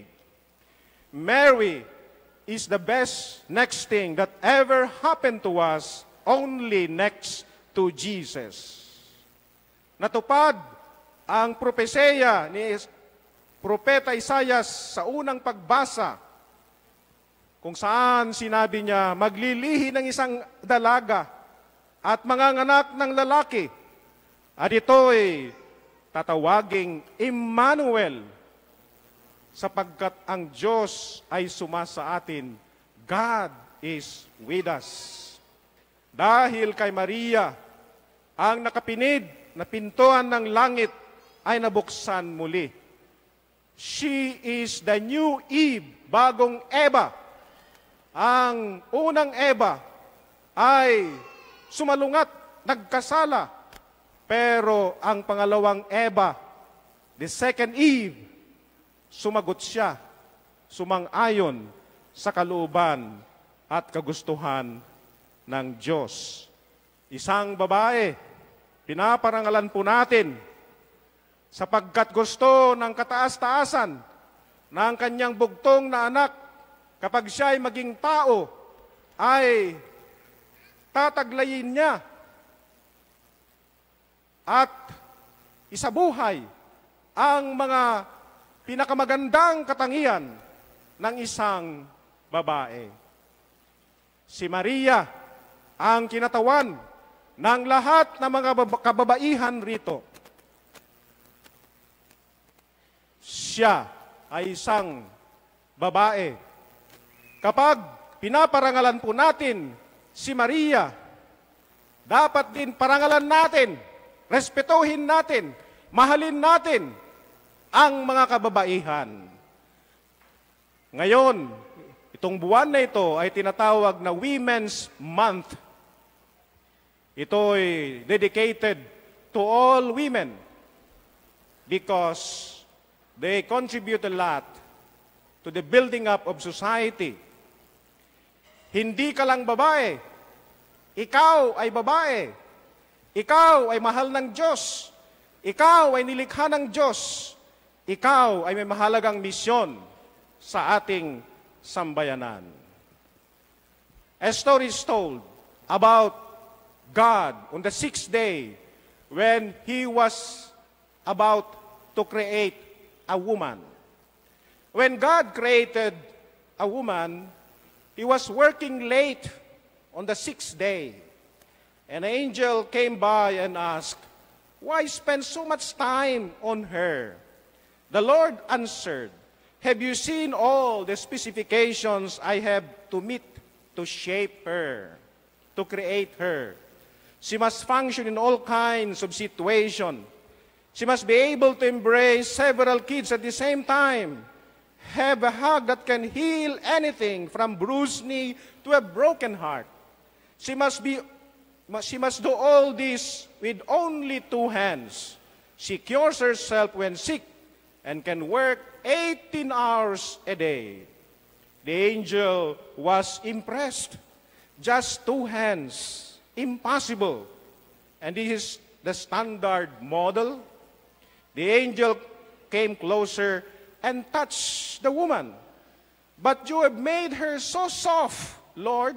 Mary is the best next thing that ever happened to us, only next to Jesus. Natupad ang propesya ni Propeta Isaias sa unang pagbasa, kung saan sinabi niya, maglilihi ng isang dalaga at manganganak ng lalaki, at ito'y tatawaging Emmanuel, sapagkat ang Diyos ay sumasa atin. God is with us. Dahil kay Maria, ang nakapinid na pintuan ng langit ay nabuksan muli. She is the new Eve, bagong Eva. Ang unang Eva ay sumalungat, nagkasala. Pero ang pangalawang Eva, the second Eve, sumagot siya, sumang-ayon sa kalooban at kagustuhan ng Diyos. Isang babae, pinaparangalan po natin sapagkat gusto ng kataas-taasan ng kanyang bugtong na anak, kapag siya ay maging tao, ay tataglayin niya at isabuhay ang mga pinakamagandang katangian ng isang babae. Si Maria ang kinatawan ng lahat ng mga kababaihan rito. Siya ay isang babae. Kapag pinaparangalan po natin si Maria, dapat din parangalan natin, respetuhin natin, mahalin natin ang mga kababaihan. Ngayon, itong buwan na ito ay tinatawag na Women's Month. Ito ay dedicated to all women because they contribute a lot to the building up of society. Hindi ka lang babae. Ikaw ay babae. Ikaw ay mahal ng Diyos. Ikaw ay nilikha ng Diyos. Ikaw ay may mahalagang misyon sa ating sambayanan. A story is told about God on the sixth day when He was about to create a woman. When God created a woman, He was working late on the sixth day. An angel came by and asked, why spend so much time on her? The Lord answered, have you seen all the specifications I have to meet to shape her, to create her? She must function in all kinds of situations. She must be able to embrace several kids at the same time, have a hug that can heal anything from bruised knee to a broken heart. She must be She must do all this with only two hands. She cures herself when sick and can work eighteen hours a day. The angel was impressed. Just two hands. Impossible. And this is the standard model. The angel came closer and touched the woman. But you have made her so soft, Lord.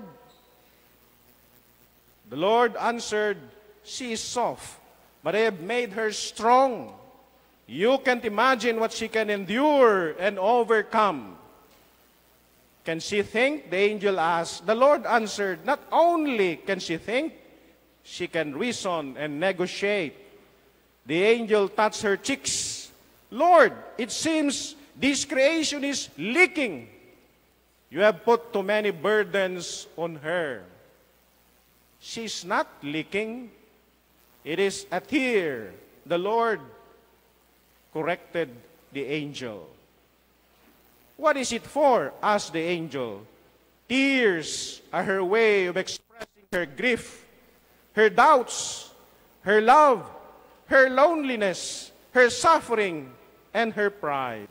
The Lord answered, she is soft, but I have made her strong. You can't imagine what she can endure and overcome. Can she think? The angel asked. The Lord answered, not only can she think, she can reason and negotiate. The angel touched her cheeks. Lord, it seems this creation is leaking. You have put too many burdens on her. She's not leaking. It is a tear. The Lord corrected the angel. What is it for? Asked the angel. Tears are her way of expressing her grief, her doubts, her love, her loneliness, her suffering, and her pride.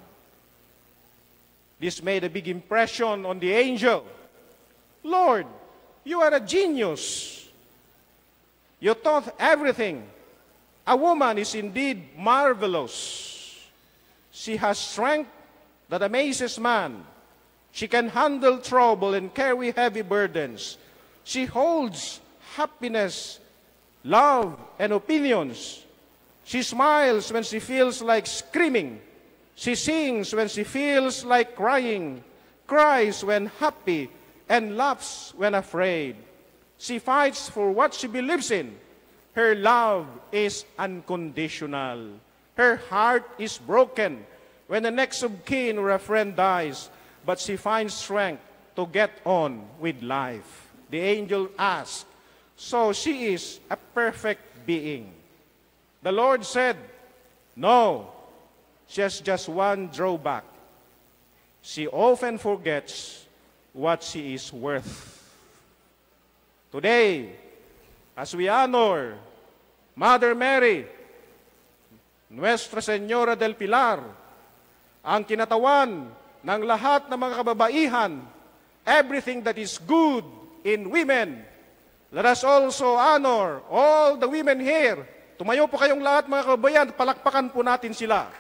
This made a big impression on the angel. Lord, you are a genius. You taught everything. A woman is indeed marvelous. She has strength that amazes man. She can handle trouble and carry heavy burdens. She holds happiness, love, and opinions. She smiles when she feels like screaming. She sings when she feels like crying, cries when happy, and laughs when afraid. She fights for what she believes in. Her love is unconditional. Her heart is broken when the next of kin or a friend dies, but she finds strength to get on with life. The angel asked, so she is a perfect being. The Lord said, no, she has just one drawback. She often forgets what she is worth. Today, as we honor Mother Mary, Nuestra Señora del Pilar, ang kinatawan ng lahat ng mga kababaihan, everything that is good in women, let us also honor all the women here. Tumayo po kayong lahat mga kababayan, palakpakan po natin sila.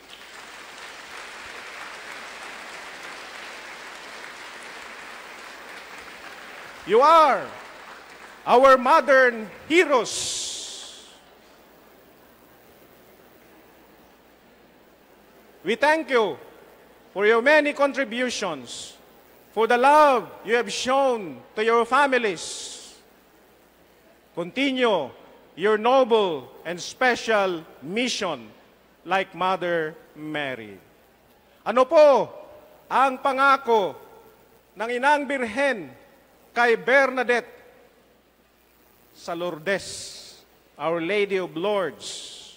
You are our modern heroes. We thank you for your many contributions, for the love you have shown to your families. Continue your noble and special mission like Mother Mary. Ano po ang pangako ng Inang Birhen kay Bernadette sa Lourdes, Our Lady of Lourdes?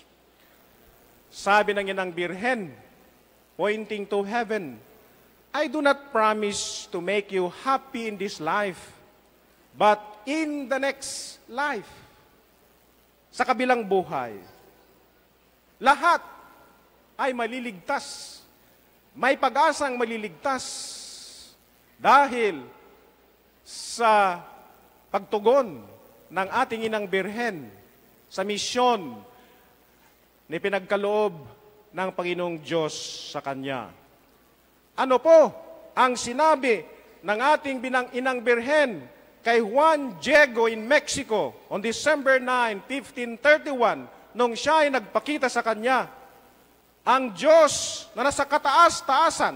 Sabi ng Inang Birhen, pointing to heaven, I do not promise to make you happy in this life, but in the next life, sa kabilang buhay, lahat ay maliligtas. May pag-asang maliligtas dahil sa pagtugon ng ating Inang Birhen sa misyon na pinagkaloob ng Panginoong Diyos sa Kanya. Ano po ang sinabi ng ating binang Inang Birhen kay Juan Diego in Mexico on December ninth, fifteen thirty-one, nung siya ay nagpakita sa Kanya? Ang Diyos na nasa kataas-taasan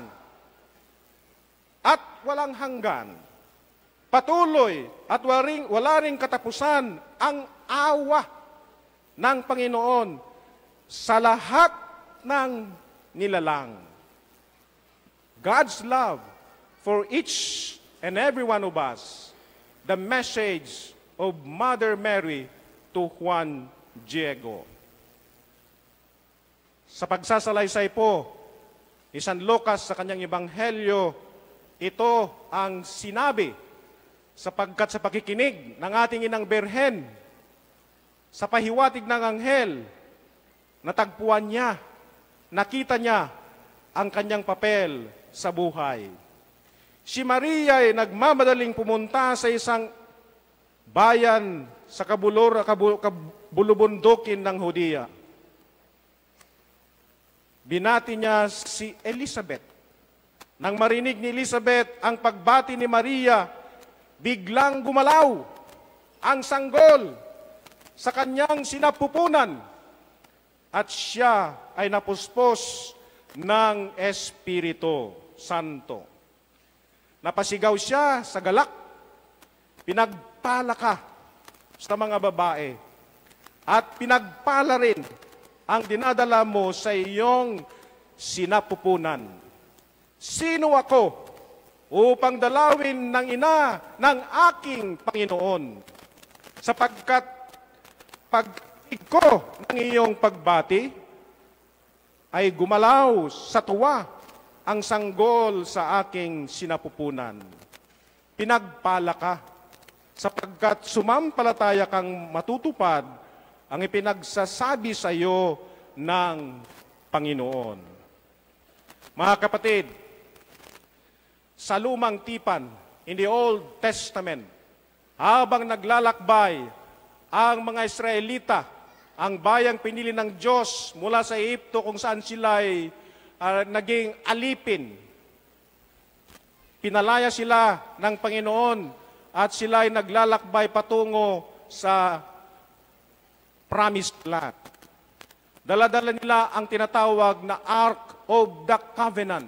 at walang hanggan, patuloy at waring, wala ring katapusan ang awa ng Panginoon sa lahat ng nilalang. God's love for each and every one of us, the message of Mother Mary to Juan Diego. Sa pagsasalaysay po ni San Lucas sa kanyang ebanghelyo, ito ang sinabi sapagkat sa pakikinig ng ating Inang Birhen sa pahiwatig ng anghel, natagpuan niya, nakita niya ang kanyang papel sa buhay. Si Maria ay nagmamadaling pumunta sa isang bayan sa kabulor, kabul, kabulubundukin ng Hudiya. Binati niya si Elizabeth. Nang marinig ni Elizabeth ang pagbati ni Maria, biglang gumalaw ang sanggol sa kanyang sinapupunan at siya ay napuspos ng Espiritu Santo. Napasigaw siya sa galak, pinagpala ka sa mga babae at pinagpala rin ang dinadala mo sa iyong sinapupunan. Sino ako upang dalawin ng ina ng aking Panginoon? Sapagkat pag-ibig ko ng iyong pagbati ay gumalaw sa tuwa ang sanggol sa aking sinapupunan. Pinagpala ka sapagkat sumampalataya kang matutupad ang ipinagsasabi sa iyo ng Panginoon. Mga kapatid, sa lumang tipan, in the Old Testament, habang naglalakbay ang mga Israelita, ang bayang pinili ng Diyos mula sa Egypto kung saan sila ay uh, naging alipin. Pinalaya sila ng Panginoon at sila ay naglalakbay patungo sa Promised Land. Dala-dala nila ang tinatawag na Ark of the Covenant.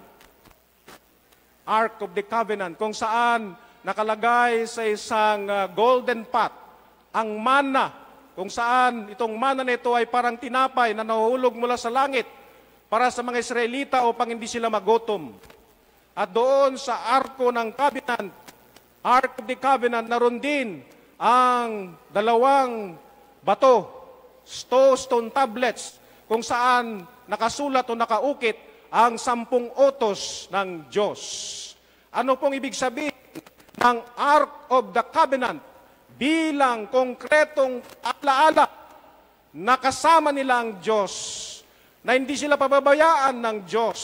Ark of the Covenant, kung saan nakalagay sa isang uh, golden pot ang manna, kung saan itong manna nito ay parang tinapay na nahuhulog mula sa langit para sa mga Israelita upang hindi sila magutom. At doon sa Arko ng Covenant, Ark of the Covenant, naroon din ang dalawang bato, stone tablets, kung saan nakasulat o nakaukit ang sampung utos ng Diyos. Ano pong ibig sabihin ng Ark of the Covenant? Bilang konkretong alaala na kasama nila ang Diyos, na hindi sila pababayaan ng Diyos.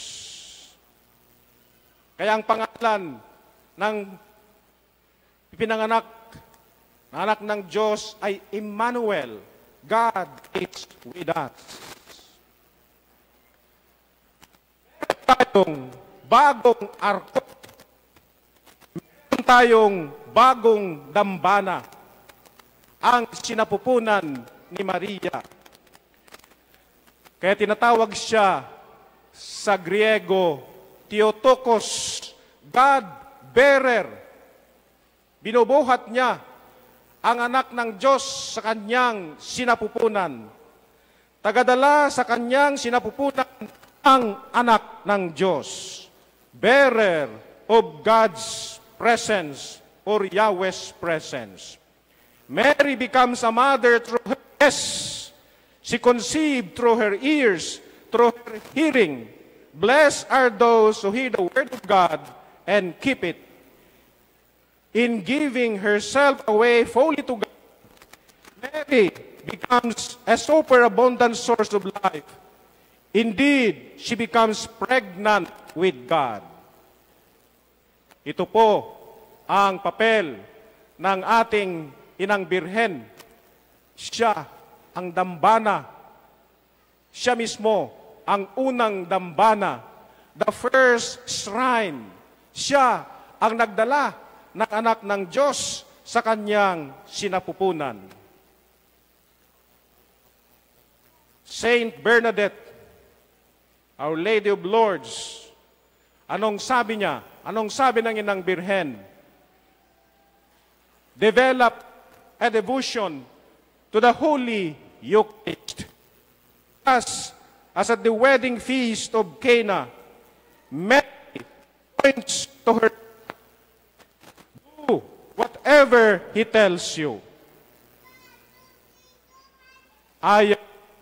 Kaya ang pangalan ng pinanganak na anak ng Diyos ay Emmanuel, God is with us. Meron tayong bagong arko. Meron tayong bagong dambana, ang sinapupunan ni Maria. Kaya tinatawag siya sa Griego, Theotokos, God-bearer. Binubuhat niya ang anak ng Diyos sa kanyang sinapupunan. Tagadala sa kanyang sinapupunan ang anak ng Diyos. Bearer of God's presence or Yahweh's presence. Mary becomes a mother through her yes. She conceived through her ears, through her hearing. Blessed are those who hear the word of God and keep it. In giving herself away fully to God, Mary becomes a superabundant source of life. Indeed, she becomes pregnant with God. Ito po ang papel ng ating inang birhen. Siya ang dambana. Siya mismo ang unang dambana. The first shrine. Siya ang nagdala ng anak ng Diyos sa kanyang sinapupunan. Saint Bernadette, Our Lady of Lourdes, anong sabi niya? Anong sabi ng inang birhen? Develop a devotion to the Holy Eucharist. As, as at the wedding feast of Cana, Mary points to her, do whatever he tells you. Ayaw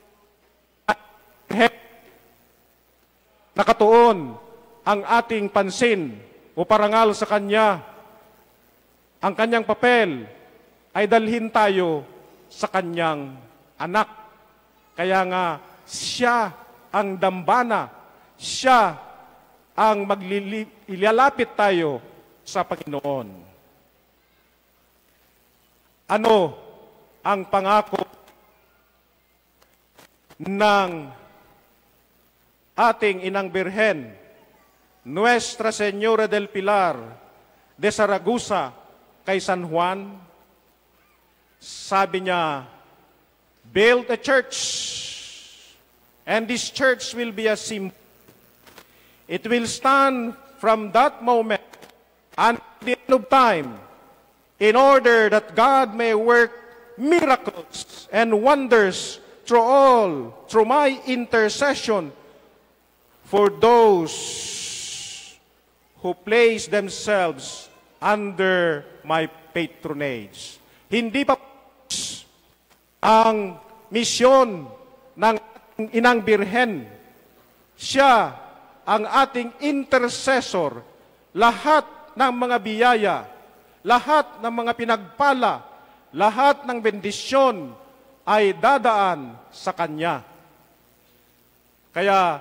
nakatuon ang ating pansin o parangal sa Kanya. Ang Kanyang papel ay dalhin tayo sa kanyang anak. Kaya nga, siya ang dambana, siya ang maglilalapit tayo sa Panginoon. Ano ang pangako ng ating Inang Birhen, Nuestra Señora del Pilar de Zaragoza kay San Juan? Sabi niya, build a church, and this church will be a symbol. It will stand from that moment until the end of time, in order that God may work miracles and wonders through all, through my intercession, for those who place themselves under my patronage. Hindi pa ang misyon ng Inang Birhen. Siya ang ating intercessor. Lahat ng mga biyaya, lahat ng mga pinagpala, lahat ng bendisyon ay dadaan sa Kanya. Kaya,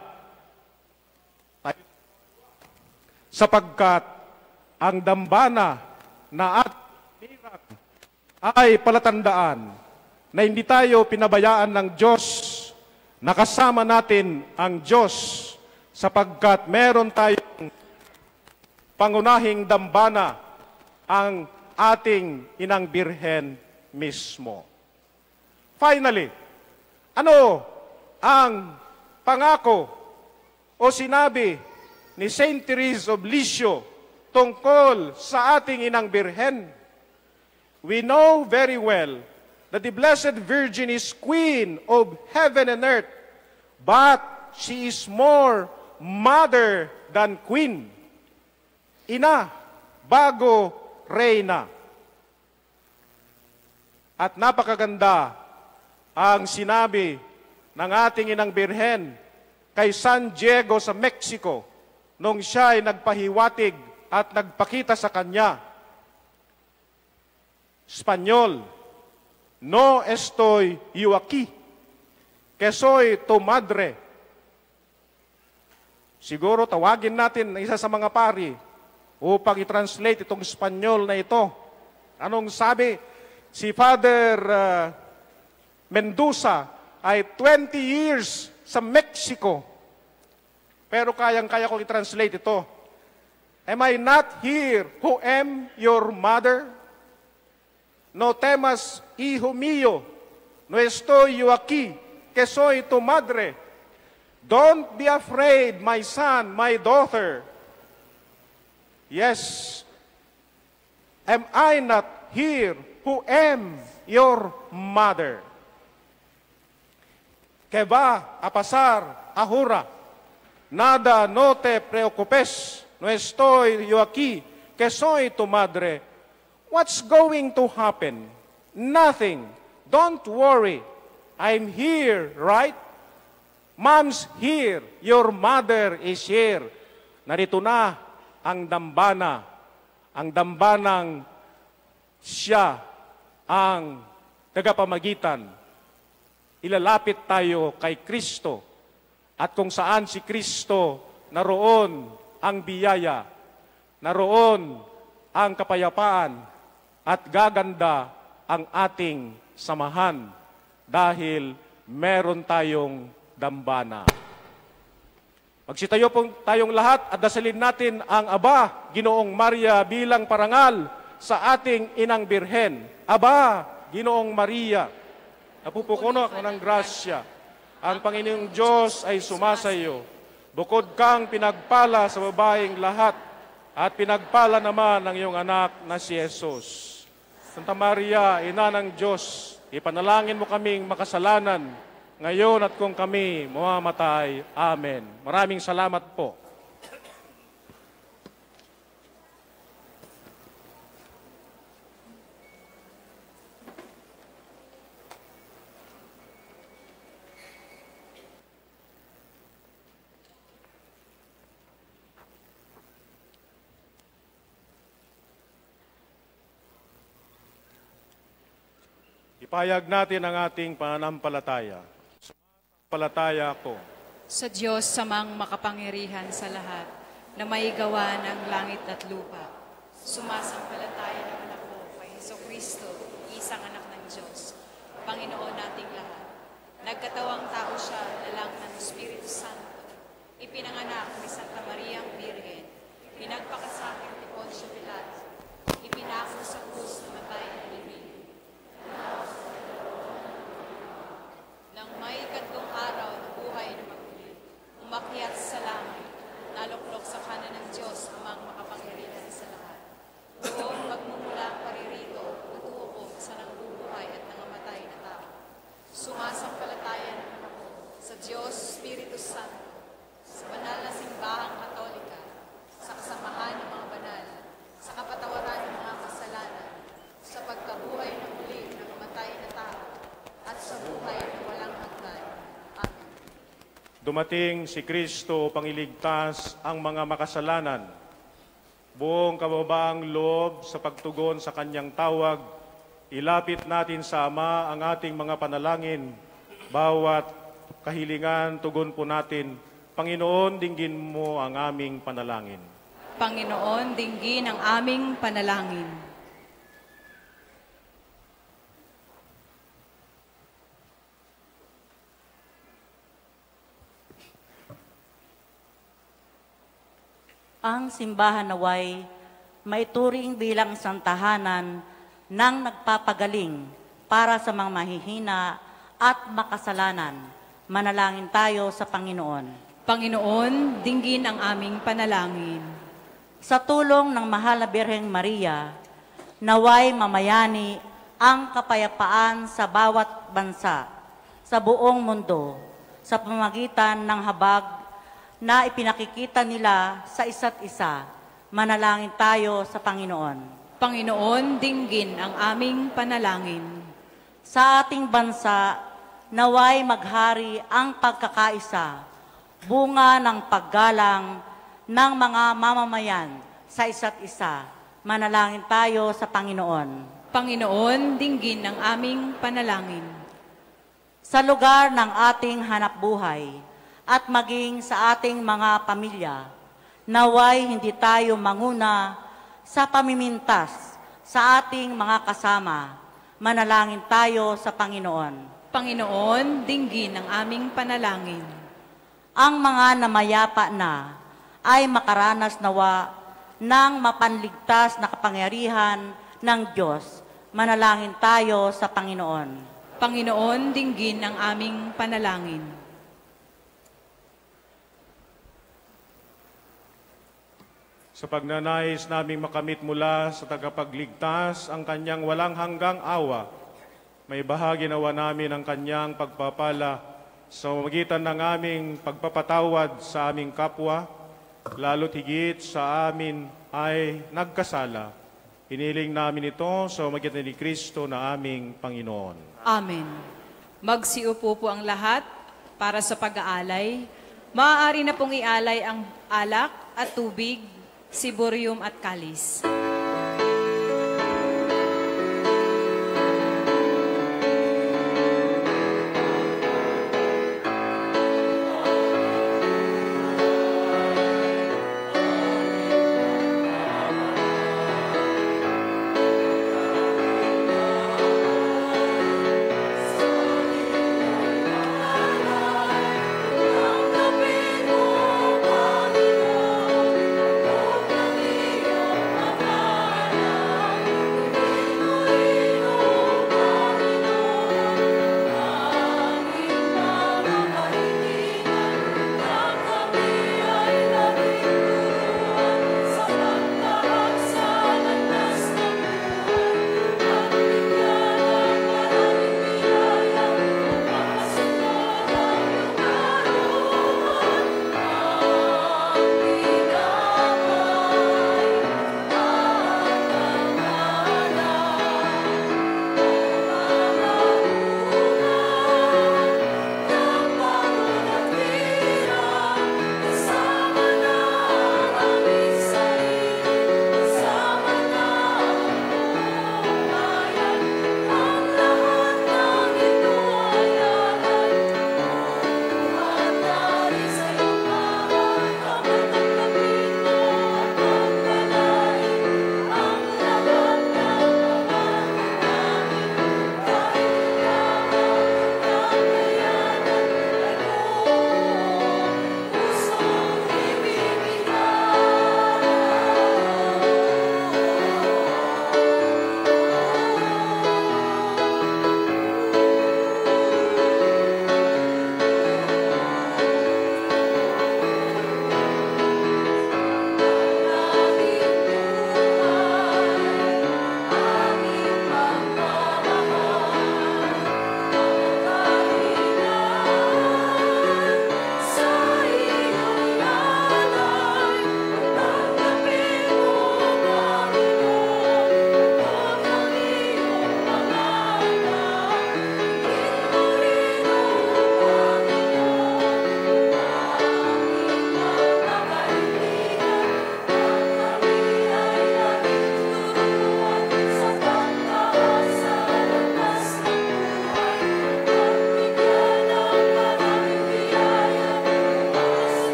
sapagkat ang dambana na ating ay palatandaan na hindi tayo pinabayaan ng Diyos, nakasama natin ang Diyos, sapagkat meron tayong pangunahing dambana, ang ating Inang Birhen mismo. Finally, ano ang pangako o sinabi ni Saint Therese of Lisieux tungkol sa ating Inang Birhen? We know very well that the Blessed Virgin is Queen of heaven and earth, but she is more mother than queen. Ina, bago reyna. At napakaganda ang sinabi ng ating Inang Birhen kay San Diego sa Mexico nung siya ay nagpahiwatig at nagpakita sa kanya. Espanyol, no estoy yo aquí, que soy tu madre. Siguro tawagin natin na isa sa mga pari upang i-translate itong Espanyol na ito. Anong sabi? Si Father uh, Mendoza ay twenty years sa Mexico. Pero kayang-kaya kong i-translate ito. Am I not here who am your mother? No temas, hijo mío, no estoy yo aquí, que soy tu madre. Don't be afraid, my son, my daughter. Yes, am I not here who am your mother? Que va a pasar ahora. Nada, no te preocupes, no estoy yo aquí, que soy tu madre. What's going to happen? Nothing. Don't worry. I'm here, right? Mom's here. Your mother is here. Narito na ang dambana. Ang dambanang siya ang tagapamagitan. Ilalapit tayo kay Kristo. At kung saan si Kristo, naroon ang biyaya. Naroon ang kapayapaan. At gaganda ang ating samahan dahil meron tayong dambana. Magsitayo po tayong lahat at dasalin natin ang Aba, Ginoong Maria bilang parangal sa ating Inang Birhen. Aba, Ginoong Maria, napupukuno ka ng grasya. Ang Panginoong Diyos ay sumasayo. Bukod kang pinagpala sa babaeng lahat at pinagpala naman ng iyong anak na si Jesus. Santa Maria, Ina ng Diyos, ipanalangin mo kaming makasalanan ngayon at kung kami mamamatay. Amen. Maraming salamat po. Ipahayag natin ang ating pananampalataya. Palataya ko sa Diyos samang makapangyarihan sa lahat, na may gawa ng langit at lupa. Sumasampalataya ng anak ko kay Jesucristo, isang anak ng Diyos, Panginoon nating lahat. Nagkatawang tao siya, lalang ng Espiritu Santo. Ipinanganak ni Santa Maria ang Birhen. Pinagpakasakit ni Poncio Pilato. Ipinako sa krus na matay na libing. Nang may ikatlong araw na buhay na maguli, umakyat sa langit, naluklok sa kanan ng Diyos amang makapangyarihan sa lahat. Doon magmumula ang paririto at hukom sa nangbubuhay at nangamatay na tao. Sumasampalataya ng anak ko sa Diyos Espiritu Santo, sa banal na simbahang Katolika, sa kasamahan ng mga banal, sa kapatawaran ng mga kasalanan, sa pagkabuhay ng muli ng namatay na tao, at sa buhay na walang hanggan. Amen. Dumating si Kristo upang iligtas ang mga makasalanan. Buong kababaang loob sa pagtugon sa kanyang tawag, ilapit natin sa Ama ang ating mga panalangin. Bawat kahilingan, tugon po natin, Panginoon, dinggin mo ang aming panalangin. Panginoon, dinggin ang aming panalangin. Ang simbahan naway maituring bilang isang tahanan ng nagpapagaling para sa mga mahihina at makasalanan. Manalangin tayo sa Panginoon. Panginoon, dinggin ang aming panalangin. Sa tulong ng Mahal na Birheng Maria, naway mamayani ang kapayapaan sa bawat bansa, sa buong mundo, sa pamamagitan ng habag na ipinakikita nila sa isa't isa. Manalangin tayo sa Panginoon. Panginoon, dinggin ang aming panalangin. Sa ating bansa, naway maghari ang pagkakaisa, bunga ng paggalang ng mga mamamayan sa isa't isa. Manalangin tayo sa Panginoon. Panginoon, dinggin ang aming panalangin. Sa lugar ng ating hanapbuhay, at maging sa ating mga pamilya, naway hindi tayo manguna sa pamimintas sa ating mga kasama. Manalangin tayo sa Panginoon. Panginoon, dinggin ang aming panalangin. Ang mga namayapa na ay makaranas nawa ng mapanligtas na kapangyarihan ng Diyos. Manalangin tayo sa Panginoon. Panginoon, dinggin ang aming panalangin. Sa pagnanais naming makamit mula sa tagapagligtas ang kanyang walang hanggang awa, may bahagi nawa namin ang kanyang pagpapala sa magitan ng aming pagpapatawad sa aming kapwa, lalo't higit sa amin ay nagkasala. Hiniling namin ito sa magitan ni Kristo na aming Panginoon. Amen. Magsiupo po ang lahat para sa pag-aalay. Maaari na pong ialay ang alak at tubig, siborium at kalis. Panginoon,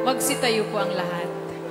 Magsitayo po ang lahat.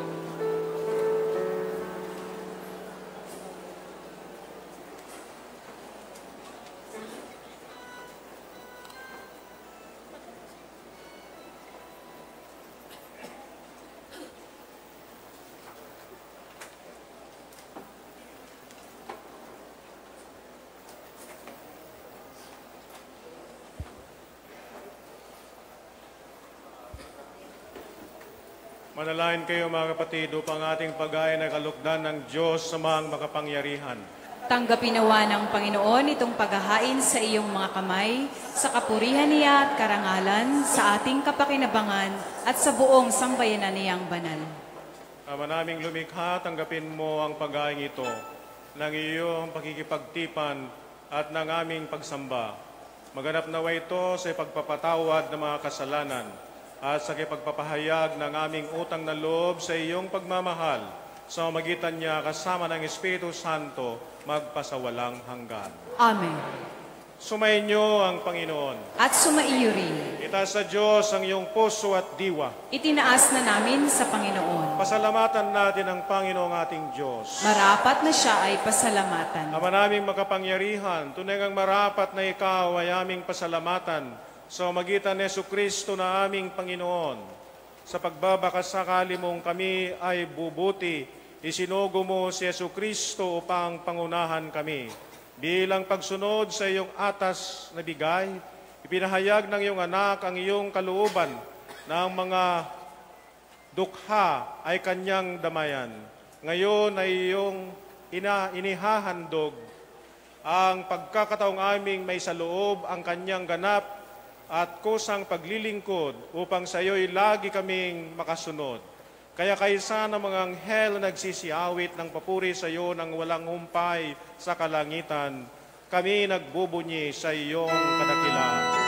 Manalangin kayo mga kapatid upang ating pag-aya na kalugdan ng Diyos sa mga makapangyarihan. Tanggapin nawa ng Panginoon itong paghahain sa iyong mga kamay, sa kapurihan niya at karangalan, sa ating kapakinabangan at sa buong sambayanan niyang banal. Ama naming lumikha, tanggapin mo ang pag-aing ito ng iyong pakikipagtipan at ng aming pagsamba. Maganap nawa ito sa pagpapatawad ng mga kasalanan at sa kipagpapahayag ng aming utang na loob sa iyong pagmamahal sa magitan niya kasama ng Espiritu Santo magpasawalang hanggan. Amen. Sumainyo ang Panginoon. At sumaiyo rin. Itaas sa Diyos ang iyong puso at diwa. Itinaas na namin sa Panginoon. Pasalamatan natin ang Panginoong ating Diyos. Marapat na siya ay pasalamatan. Ama naming makapangyarihan, tunay ngang marapat na ikaw ay aming pasalamatan sa magitan ni Jesucristo na aming Panginoon. Sa pagbabakasakali mong kami ay bubuti, isinugo mo si Jesucristo upang pangunahan kami. Bilang pagsunod sa iyong atas na bigay, ipinahayag ng iyong anak ang iyong kalooban na ang mga dukha ay kanyang damayan. Ngayon ay iyong ina, inihahandog ang pagkakataong aming may sa loob ang kanyang ganap at kusang paglilingkod upang sa iyo'y lagi kaming makasunod. Kaya kaysa ng mga anghel na nagsisiawit ng papuri sa iyo ng walang humpay sa kalangitan, kami nagbubunyi sa iyong kadakilaan.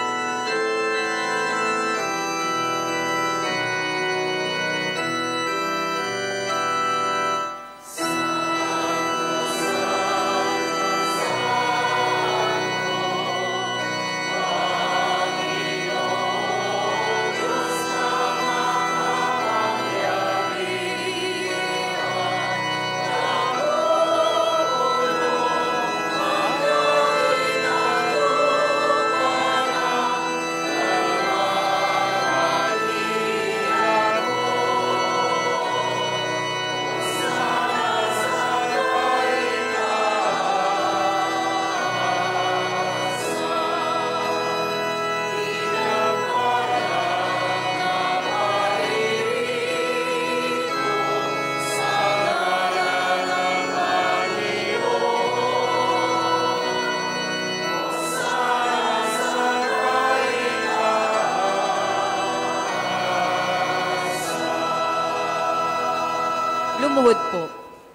Lumuhod po.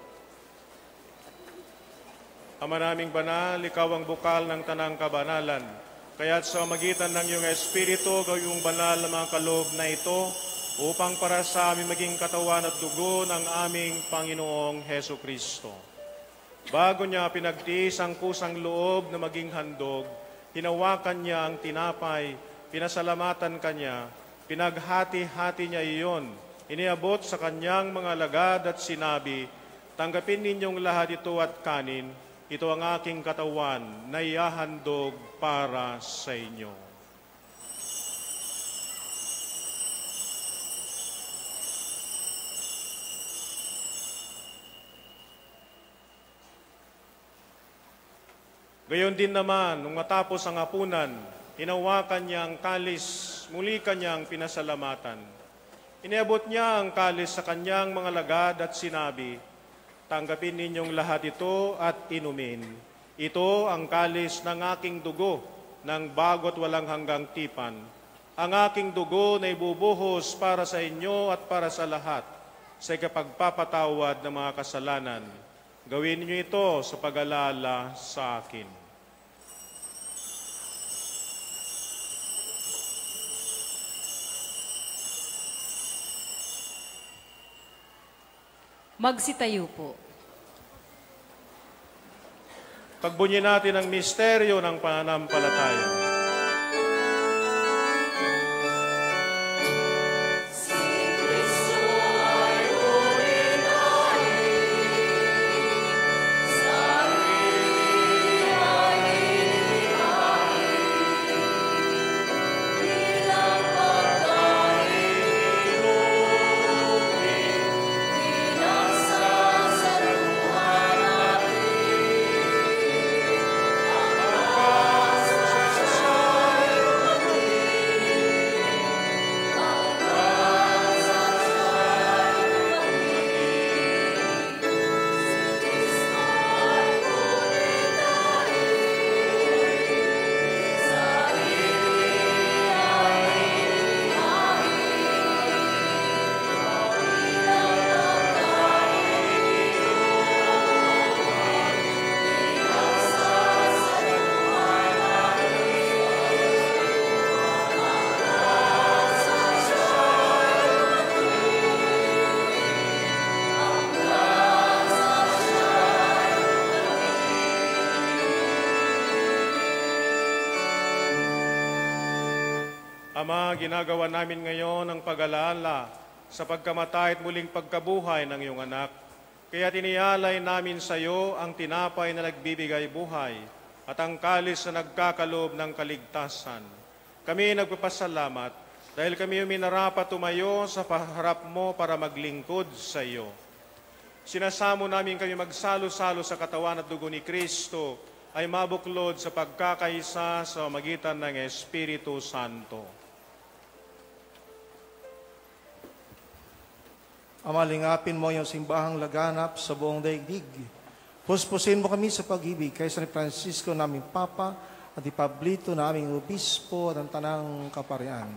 Ama naming banal, ikaw ang bukal ng tanang kabanalan. Kaya't sa magitan ng iyong Espiritu, gawing banal na mga kaloob na ito, upang para sa aming maging katawan at dugo ng aming Panginoong Heso Kristo. Bago niya pinagtiis ang kusang loob na maging handog, hinawakan niya ang tinapay, pinasalamatan kanya, pinaghati-hati niya iyon, iniabot sa kanyang mga lagad at sinabi, tanggapin ninyong lahat ito at kanin, ito ang aking katawan na ihahandog para sa inyo. Gayon din naman, nung matapos ang hapunan, hinawakan niya ang kalis, muli kanyang pinasalamatan. Iniabot niya ang kalis sa kanyang mga lagad at sinabi, tanggapin ninyong lahat ito at inumin. Ito ang kalis ng aking dugo, ng bago't walang hanggang tipan. Ang aking dugo na ibubuhos para sa inyo at para sa lahat, sa ikapagpapatawad ng mga kasalanan. Gawin niyo ito sa pag-alala sa akin. Magsitayo po. Pagbunyi natin ang misteryo ng pananampalataya. Si Ama, ginagawa namin ngayon ang pag-alaala sa pagkamatay at muling pagkabuhay ng iyong anak. Kaya tinialay namin sa iyo ang tinapay na nagbibigay buhay at ang kalis na nagkakaloob ng kaligtasan. Kami nagpapasalamat dahil kami uminarapat tumayo sa paharap mo para maglingkod sa iyo. Sinasamo namin kami magsalo-salo sa katawan at dugo ni Kristo ay mabuklod sa pagkakaisa sa magitan ng Espiritu Santo. Ama, lingapin mo yung simbahang laganap sa buong daigdig. Puspusin mo kami sa pag-ibig kay San Francisco naming Papa at ipablito naming Obispo at ang tanang kaparian.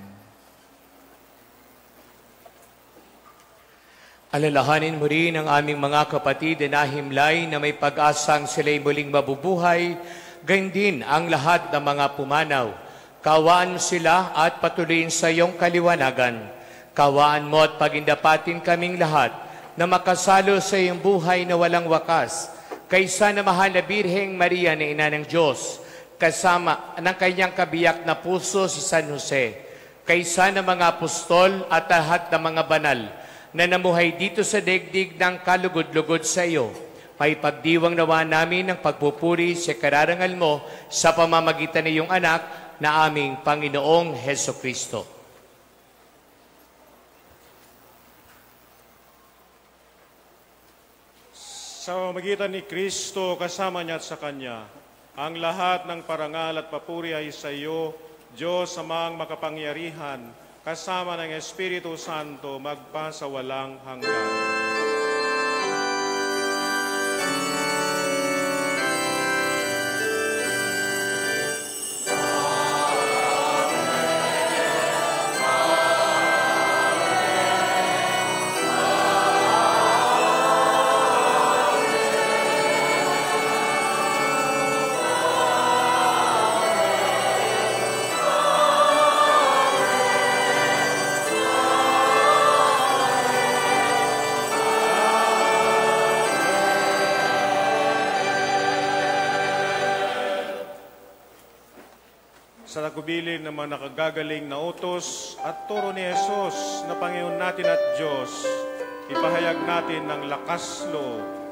Alalahanin mo rin ang aming mga kapatid na nahimlay na may pag-asang sila'y muling mabubuhay, gayon din ang lahat ng mga pumanaw. Kawaan mo sila at patuloyin sa iyong kaliwanagan. Kawaan mo at pagindapatin kaming lahat na makasalo sa iyong buhay na walang wakas, kaysa na mahal na Birheng Maria na Ina ng Diyos, kasama ng kanyang kabiyak na puso si San Jose, kaysa ng mga apostol at lahat ng mga banal na namuhay dito sa daigdig ng kalugod-lugod sa iyo. Maipagdiwang nawa namin ang pagpupuri sa kararangal mo sa pamamagitan ng iyong anak na aming Panginoong Heso Kristo. Sa magitan ni Kristo, kasama niya at sa Kanya, ang lahat ng parangal at papuri ay sa iyo, Diyos amang makapangyarihan, kasama ng Espiritu Santo, magpa sa walang hanggan. Sa nagubilin ng mga nakagagaling na utos at turo ni Jesus na Panginoon natin at Diyos, ipahayag natin ng lakas loob.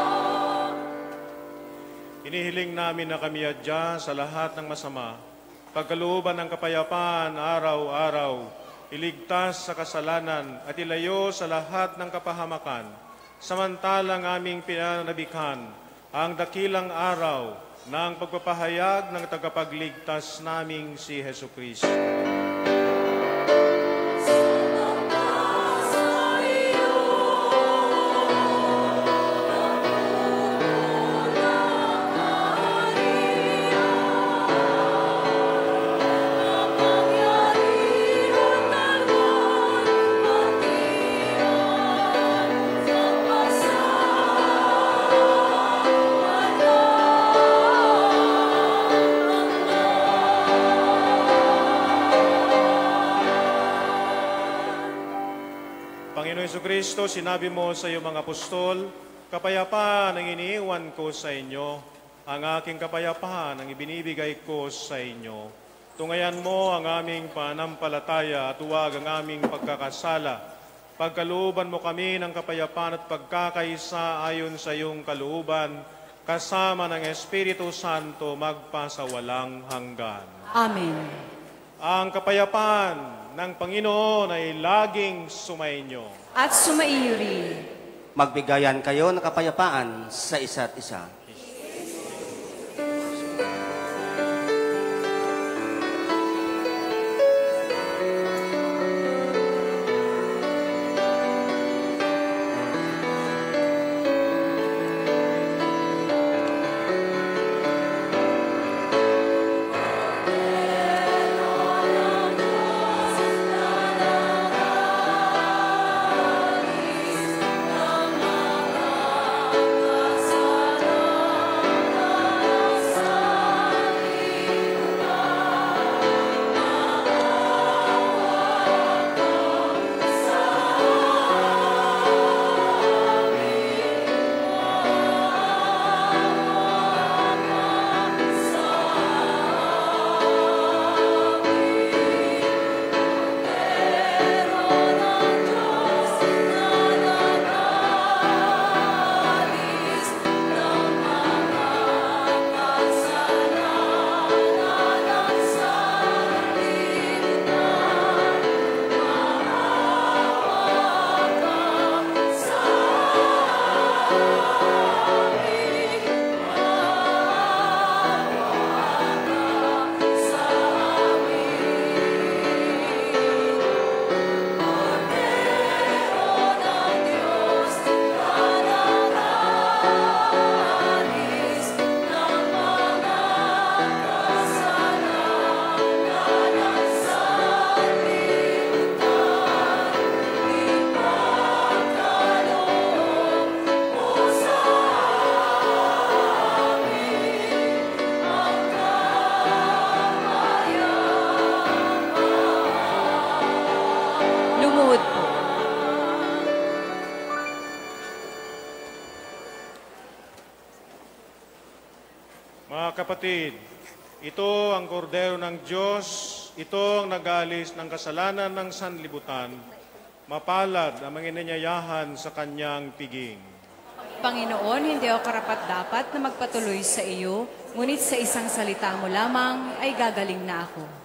Hinihiling namin na kami adya sa lahat ng masama pagkalooban ng kapayapaan araw-araw, iligtas sa kasalanan at ilayo sa lahat ng kapahamakan, samantalang aming pinanabikhan ang dakilang araw ng pagpapahayag ng tagapagligtas naming si Hesu Kristo. Kristo, sinabi mo sa iyong mga apostol, kapayapaan ang iniiwan ko sa inyo, ang aking kapayapaan ang ibinibigay ko sa inyo. Tungayan mo ang aming panampalataya at huwag ang aming pagkakasala. Pagkalooban mo kami ng kapayapaan at pagkakaisa ayon sa iyong kalooban, kasama ng Espiritu Santo magpasawalang hanggan. Amen. Ang kapayapaan ng Panginoon ay laging sumainyo. At sumaiyo rin. Magbigayan kayo ng kapayapaan sa isa't isa. Kapatid, ito ang kordero ng Diyos, ito ang nag-alis ng kasalanan ng sanlibutan, mapalad ang mga inanyayahan sa kanyang piging. Panginoon, hindi ako karapat-dapat na magpatuloy sa iyo, ngunit sa isang salita mo lamang ay gagaling na ako.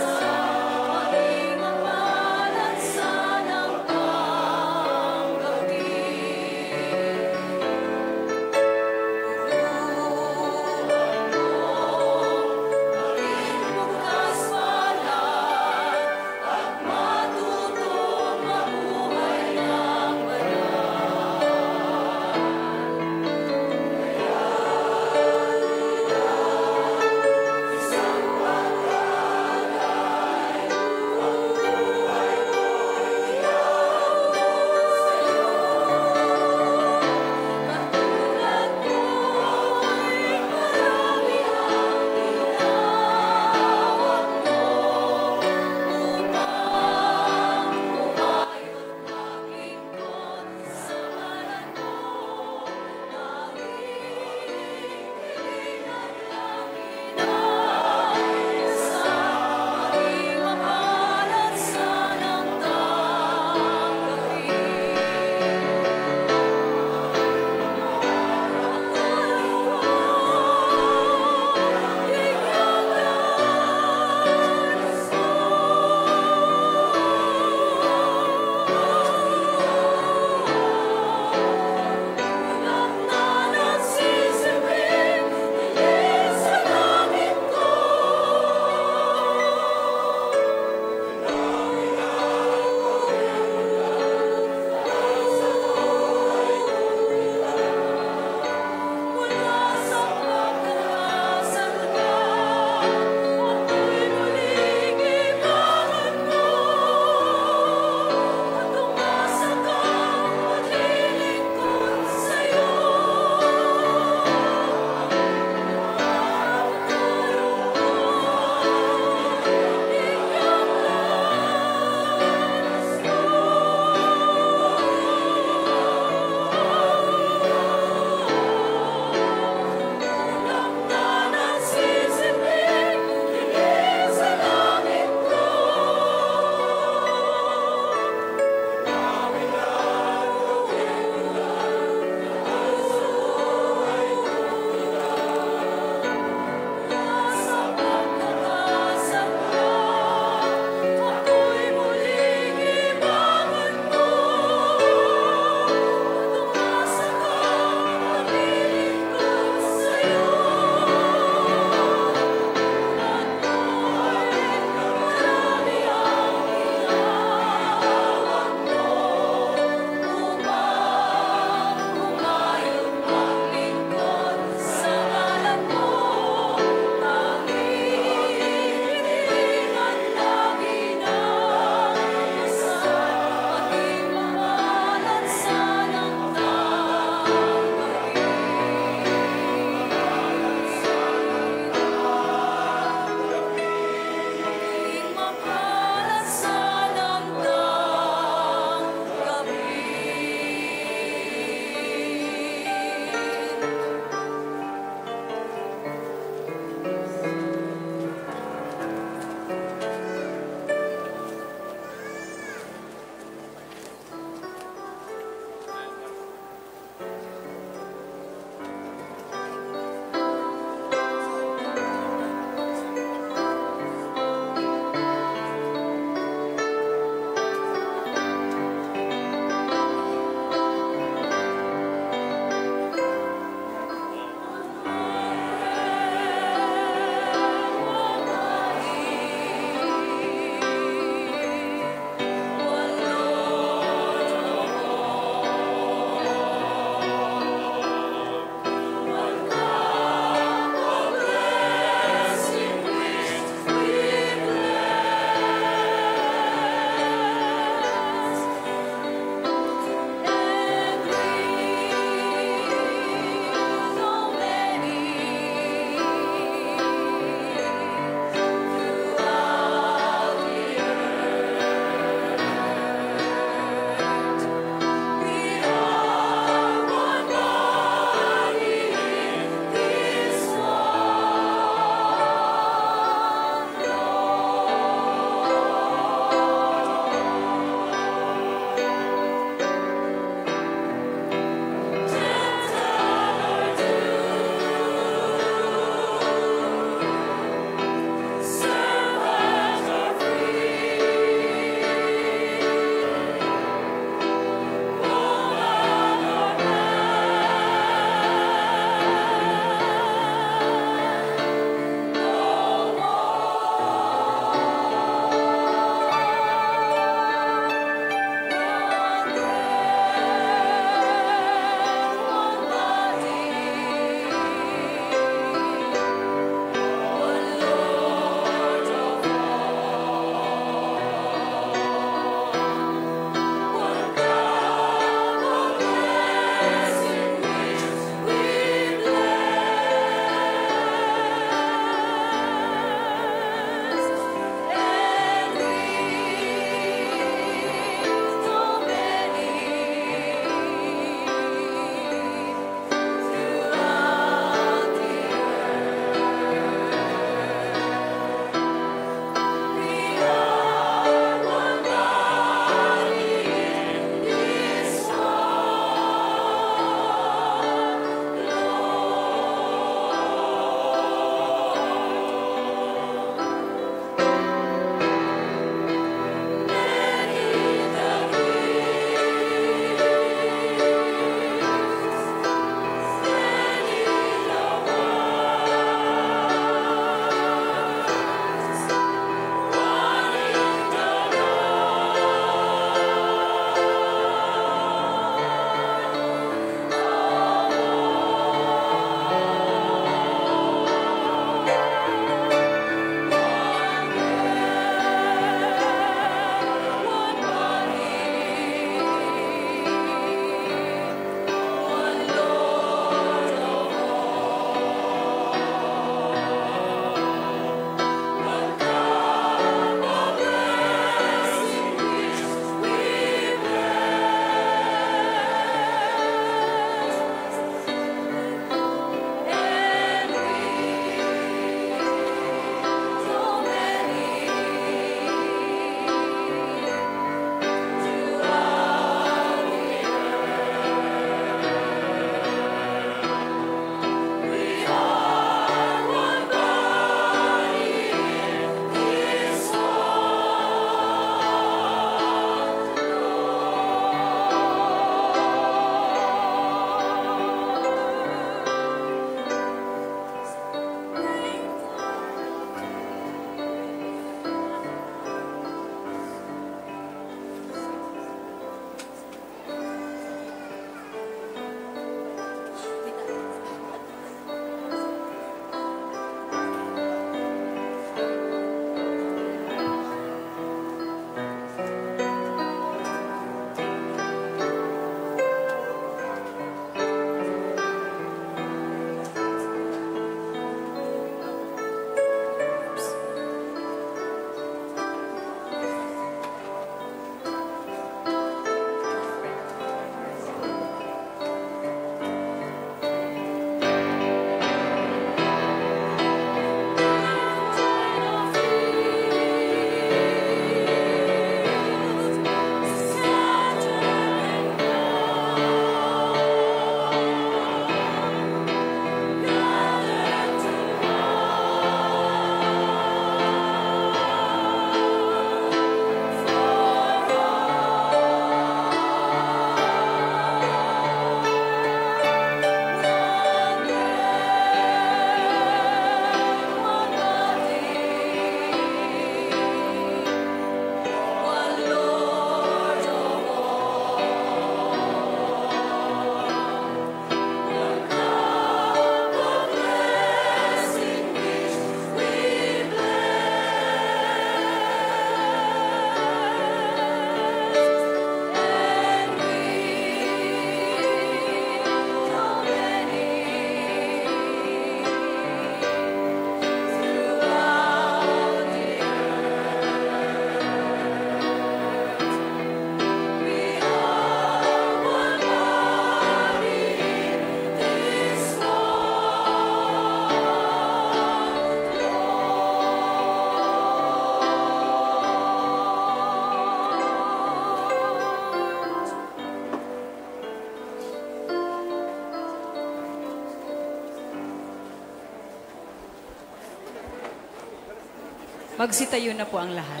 Magsitayo na po ang lahat.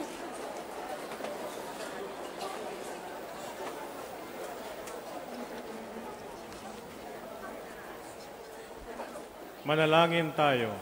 Manalangin tayo.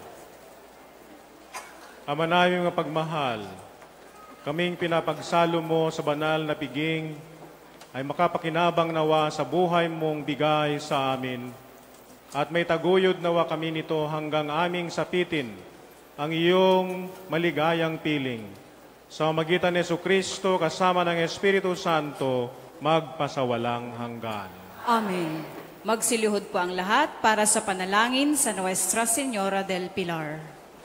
Ama naming mapagmahal, kaming pinapagsalo mo sa banal na piging ay makapakinabang nawa sa buhay mong bigay sa amin at may taguyod nawa kami nito hanggang aming sapitin ang iyong maligayang piling. Sa magitan ni Jesucristo kasama ng Espiritu Santo, magpasawalang hanggan. Amen. Magsilihod po ang lahat para sa panalangin sa Nuestra Señora del Pilar.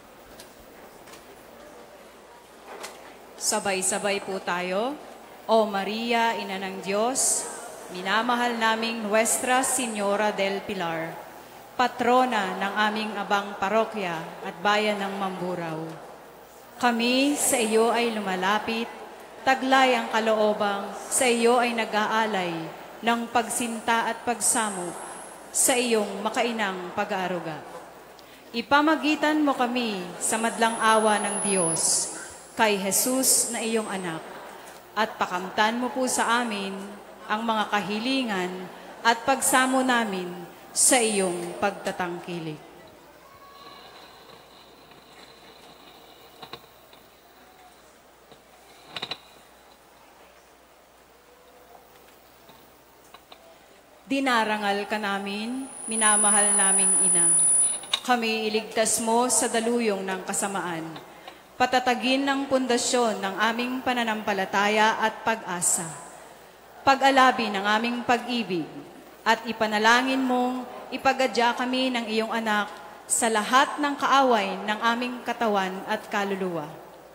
Sabay-sabay po tayo. O Maria, Ina ng Diyos, minamahal naming Nuestra Señora del Pilar, patrona ng aming abang parokya at bayan ng Mamburao. Kami sa iyo ay lumalapit, taglay ang kaloobang, sa iyo ay nag-aalay ng pagsinta at pagsamo sa iyong makainang pag-aaruga. Ipamagitan mo kami sa madlang awa ng Diyos, kay Jesus na iyong anak, at pakamtan mo po sa amin ang mga kahilingan at pagsamo namin sa iyong pagtatangkilik. Dinarangal ka namin, minamahal naming ina. Kami iligtas mo sa daluyong ng kasamaan. Patatagin ng pundasyon ng aming pananampalataya at pag-asa. Pag-alabi ng aming pag-ibig at ipanalangin mong ipagadya kami ng iyong anak sa lahat ng kaaway ng aming katawan at kaluluwa.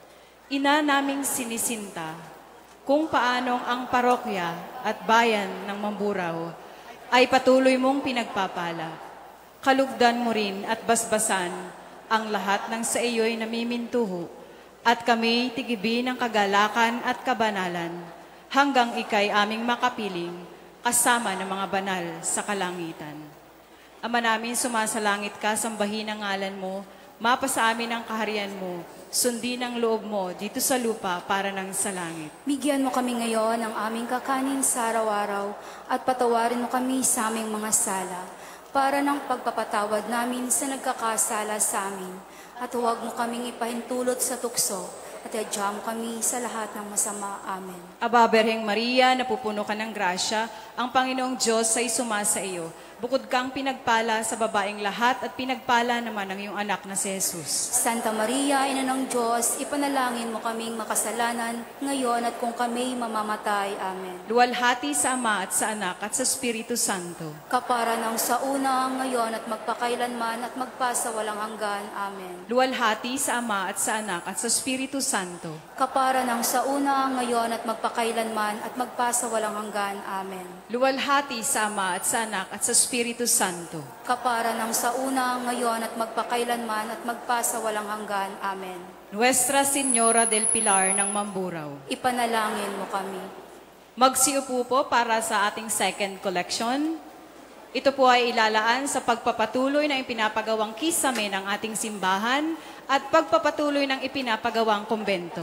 Ina naming sinisinta kung paanong ang parokya at bayan ng Mamburao ay patuloy mong pinagpapala. Kalugdan mo rin at basbasan ang lahat ng sa iyo'y namimintuho at kami tigibi ng kagalakan at kabanalan hanggang ikay aming makapiling kasama ng mga banal sa kalangitan. Ama namin, sumasalangit ka, sambahin ang ngalan mo, mapasa amin ang kaharian mo, sundin ang loob mo dito sa lupa para nang sa langit. Bigyan mo kami ngayon ng aming kakanin sa araw-araw at patawarin mo kami sa aming mga sala para ng pagpapatawad namin sa nagkakasala sa amin. At huwag mo kaming ipahintulot sa tukso at iadya mo kami sa lahat ng masama. Amen. Aba, Berheng Maria, napupuno ka ng grasya, ang Panginoong Diyos ay sumasa iyo. Bukod kang pinagpala sa babaeng lahat at pinagpala naman ang iyong anak na si Jesus. Santa Maria, Ina ng Diyos, ipanalangin mo kaming makasalanan, ngayon at kung kami mamamatay. Amen. Luwalhati sa Ama at sa Anak at sa Espiritu Santo. Kapara ng sa una, ngayon at magpakailanman at magpasawalang hanggan. Amen. Luwalhati sa Ama at sa Anak at sa Espiritu Santo. Kapara ng sa una, ngayon at magpakailanman at magpasawalang hanggan. Amen. Luwalhati sa Ama at sa Anak at sa Espiritu Santo. Kapara ng sa una, ngayon at magpakailanman at magpasawalang hanggan. Amen. Nuestra Señora del Pilar ng Mamburao, ipanalangin mo kami. Magsiupo po para sa ating second collection. Ito po ay ilalaan sa pagpapatuloy ng ipinapagawang kisame ng ating simbahan at pagpapatuloy ng ipinapagawang kumbento.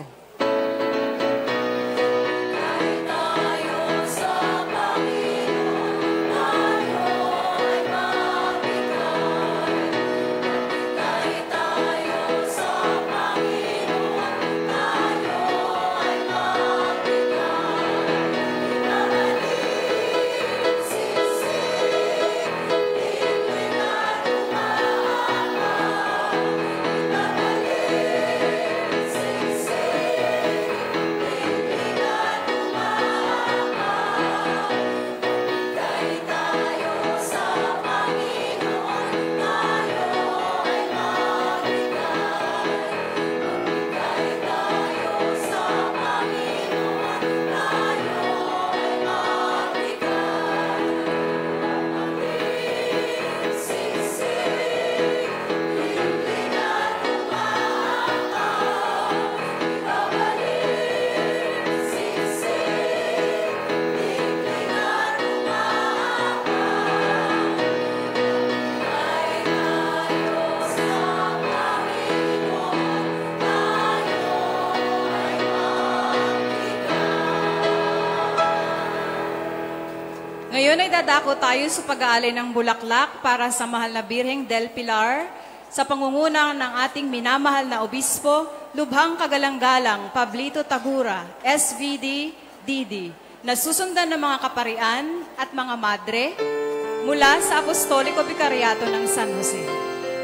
Ngayon ay dadako tayo sa pag-aalay ng bulaklak para sa mahal na Birheng del Pilar sa pangunguna ng ating minamahal na obispo, Lubhang Kagalang-galang Pablito Tagura, S V D, D D, na susundan ng mga kaparian at mga madre mula sa Apostoliko Bikaryato ng San Jose.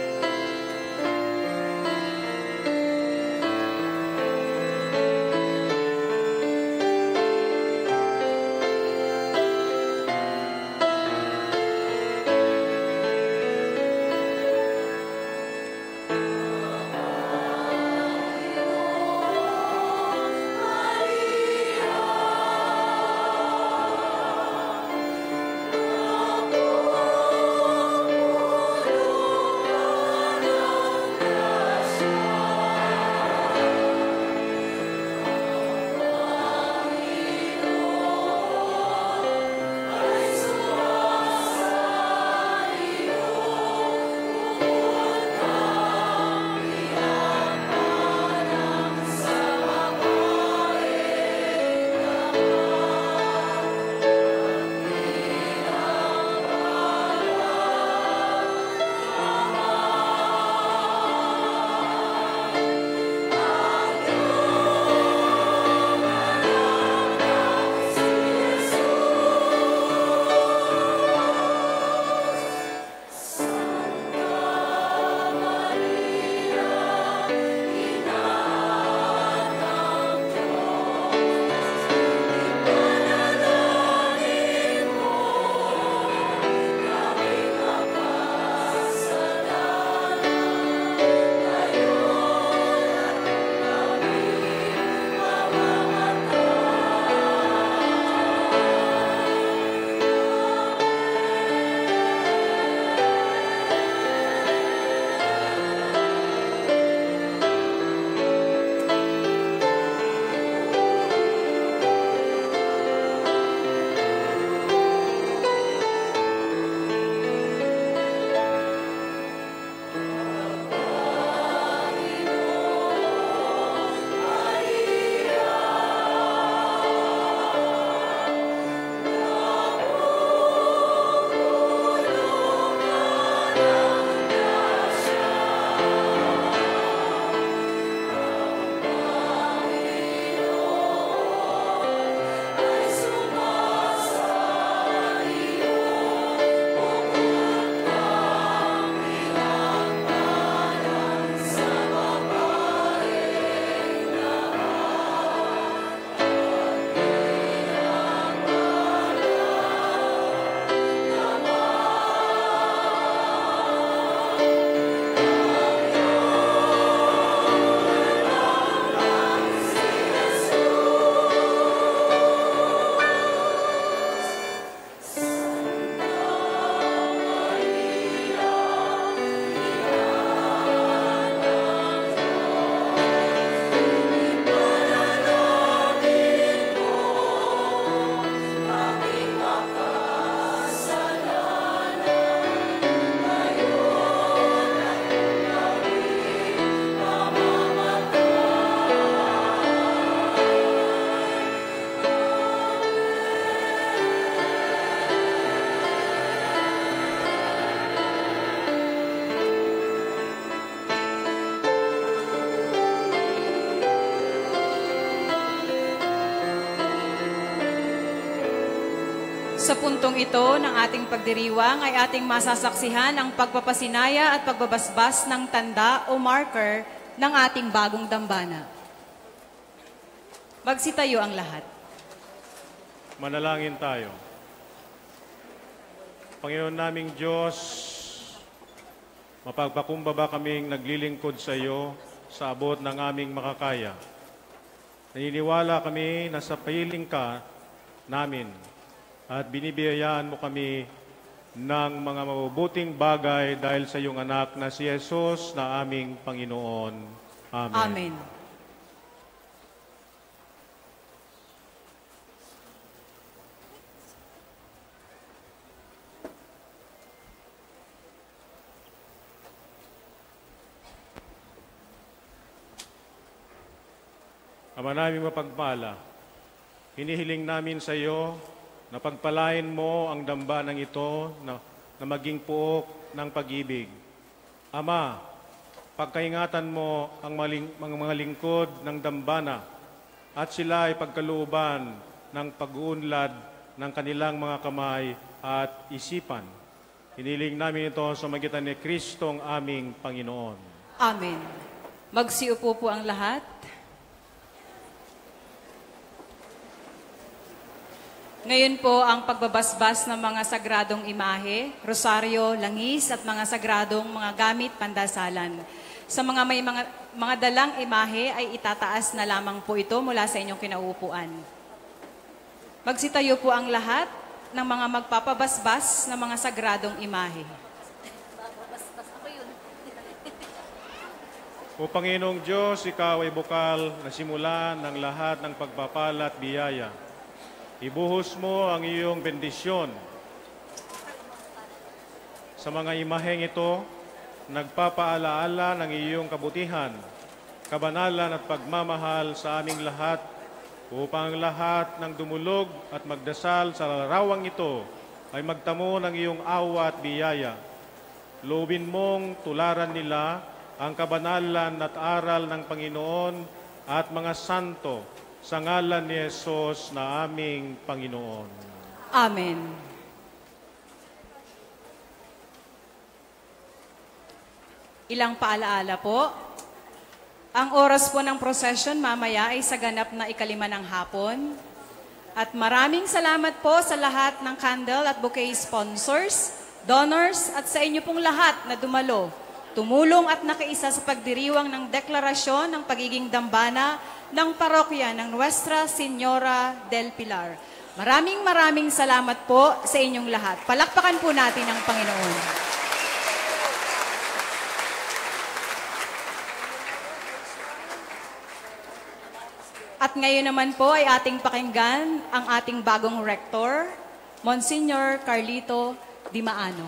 Sa puntong ito ng ating pagdiriwang ay ating masasaksihan ang pagpapasinaya at pagbabasbas ng tanda o marker ng ating bagong dambana. Magsitayo ang lahat. Manalangin tayo. Panginoon naming Diyos, mapagpakumbaba kaming naglilingkod sa iyo sa abot ng aming makakaya. Naniniwala kami na sa piling ka namin at binibiyayaan mo kami ng mga mabubuting bagay dahil sa iyong anak na si Jesus na aming Panginoon. Amen. Amen. Ama naming mapagpala, hinihiling namin sa iyo Napagpalain mo ang dambanang ito na, na maging puok ng pag-ibig. Ama, pagkaingatan mo ang maling, mga, mga lingkod ng dambana at sila ay pagkalooban ng pag-uunlad ng kanilang mga kamay at isipan. Hiniling namin ito sa magitan ni Kristong aming Panginoon. Amen. Magsiupo po ang lahat. Ngayon po ang pagbabasbas ng mga sagradong imahe, rosaryo, langis at mga sagradong mga gamit pandasalan. Sa mga may mga, mga dalang imahe ay itataas na lamang po ito mula sa inyong kinaupuan. Magsitayo po ang lahat ng mga magpapabasbas ng mga sagradong imahe. O Panginoong Diyos, Ikaw ay bukal na simulan ng lahat ng pagpapala at biyaya. Ibuhos mo ang iyong bendisyon sa mga imaheng ito, nagpapaalaala ng iyong kabutihan, kabanalan at pagmamahal sa aming lahat, upang lahat ng dumulog at magdasal sa larawang ito ay magtamo ng iyong awa at biyaya. Loobin mong tularan nila ang kabanalan at aral ng Panginoon at mga santo, sa ngalan ni Jesus na aming Panginoon. Amen. Ilang paalaala po. Ang oras po ng procession mamaya ay sa ganap na ikalima ng hapon. At maraming salamat po sa lahat ng candle at bouquet sponsors, donors at sa inyo pong lahat na dumalo, tumulong at nakiisa sa pagdiriwang ng deklarasyon ng pagiging dambana ng parokya ng Nuestra Señora del Pilar. Maraming maraming salamat po sa inyong lahat. Palakpakan po natin ang Panginoon. At ngayon naman po ay ating pakinggan ang ating bagong rector, Monsignor Carlito Dimaano.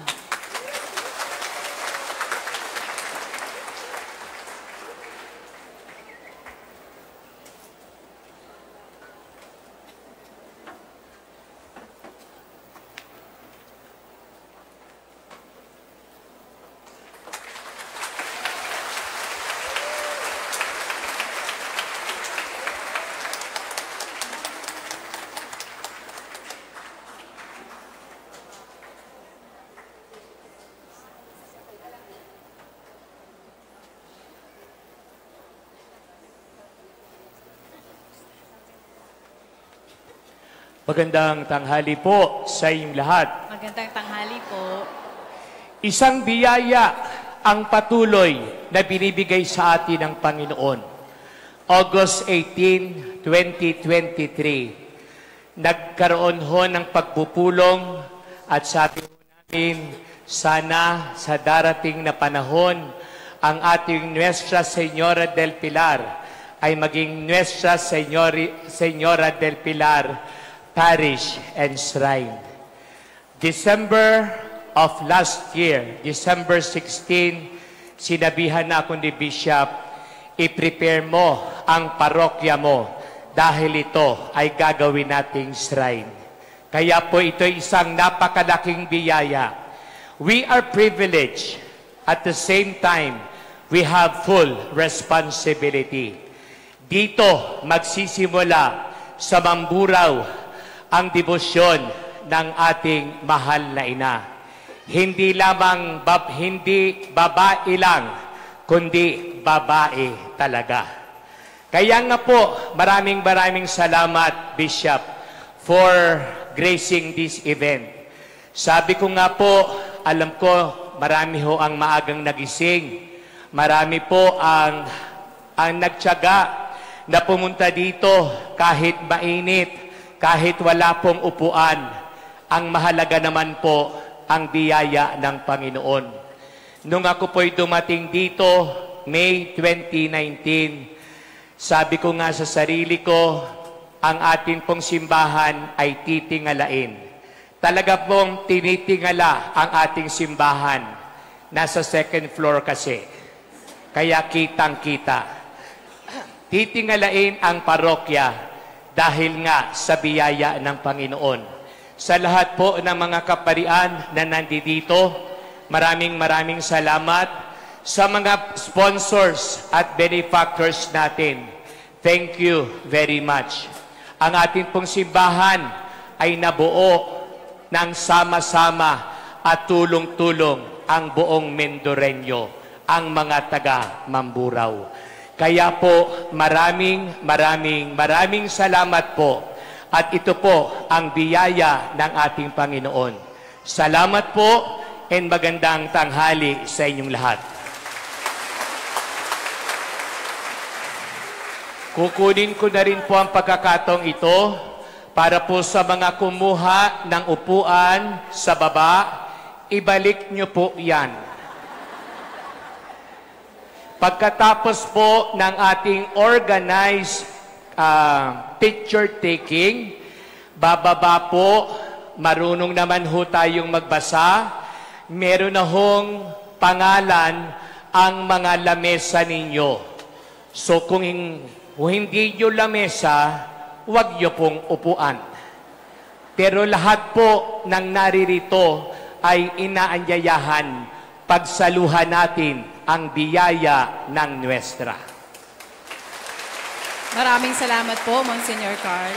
Magandang tanghali po sa inyong lahat. Magandang tanghali po. Isang biyaya ang patuloy na binibigay sa atin ng Panginoon. August eighteenth, twenty twenty-three, nagkaroon ho ng pagpupulong at sabi ho namin, sana sa darating na panahon, ang ating Nuestra Señora del Pilar ay maging Nuestra Señori, Señora del Pilar Parish and Shrine. December of last year, December sixteenth, sinabihan na ako ni Bishop, i-prepare mo ang parokya mo dahil ito ay gagawin nating shrine. Kaya po ito isang napakalaking biyaya. We are privileged. At the same time, we have full responsibility. Dito magsisimula sa Mamburao ang debosyon ng ating mahal na ina. Hindi lamang bab, hindi babae lang, kundi babae talaga. Kaya nga po, maraming maraming salamat, Bishop, for gracing this event. Sabi ko nga po, alam ko, marami ho ang maagang nagising. Marami po ang, ang nagtiyaga na pumunta dito kahit mainit, kahit wala pong upuan. Ang mahalaga naman po ang biyaya ng Panginoon. Nung ako po'y dumating dito, May twenty nineteen, sabi ko nga sa sarili ko, ang atin pong simbahan ay titingalain. Talaga pong tinitingala ang ating simbahan. Nasa second floor kasi. Kaya kitang-kita. Titingalain ang parokya dahil nga sa biyaya ng Panginoon. Sa lahat po ng mga kaparian na nandito, maraming maraming salamat. Sa mga sponsors at benefactors natin, thank you very much. Ang ating pong simbahan ay nabuo ng sama-sama at tulong-tulong ang buong Mendoreño, ang mga taga-Mamburao. Kaya po, maraming, maraming, maraming salamat po. At ito po ang biyaya ng ating Panginoon. Salamat po and magandang tanghali sa inyong lahat. Kukunin ko na rin po ang pagkakataong ito para po sa mga kumuha ng upuan sa baba, ibalik nyo po yan. Pagkatapos po ng ating organized uh, picture taking, bababa po, marunong naman ho tayong magbasa, meron na hong pangalan ang mga lamesa ninyo. So kung kung hindi nyo lamesa, huwag nyo pong upuan. Pero lahat po ng naririto ay inaanyayahan pagsaluhan natin ang biyaya ng Nuestra. Maraming salamat po, Monsignor Carl.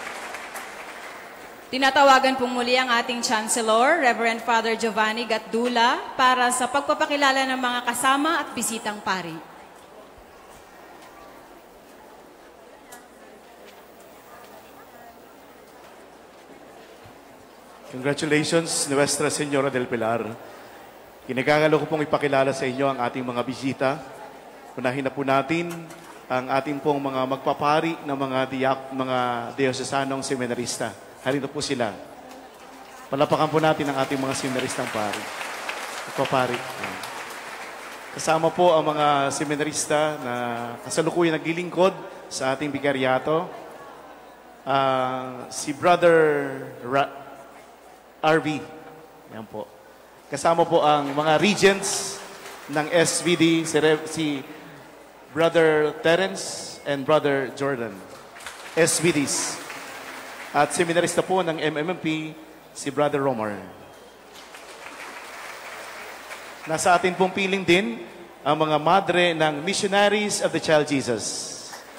Tinatawagan pong muli ang ating Chancellor, Reverend Father Giovanni Gatdula, para sa pagpapakilala ng mga kasama at bisitang pari. Congratulations, Nuestra Señora del Pilar. Kinagangalo ko pong ipakilala sa inyo ang ating mga bisita. Unahin na po natin ang ating pong mga magpapari ng mga, diak, mga diocesanong seminarista. Halito po sila. Palapakan po natin ang ating mga seminaristang pari. Magpapari. Kasama po ang mga seminarista na kasalukuyan naglilingkod sa ating bikaryato. Uh, si Brother Ra R V. Yan po. Kasama po ang mga regents ng S V D, si, Re si Brother Terence and Brother Jordan. S V Ds. At seminarista po ng M M M P, si Brother Romar. Nasa atin pong piling din ang mga madre ng Missionaries of the Child Jesus.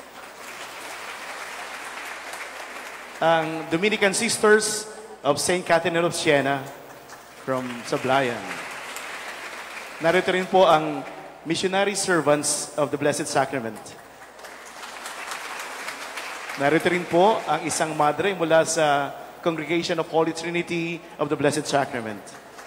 Ang Dominican Sisters of Saint Catherine of Siena from Sablayan. Narito rin po ang Missionary Servants of the Blessed Sacrament. Narito rin po ang isang madre mula sa Congregation of Holy Trinity of the Blessed Sacrament.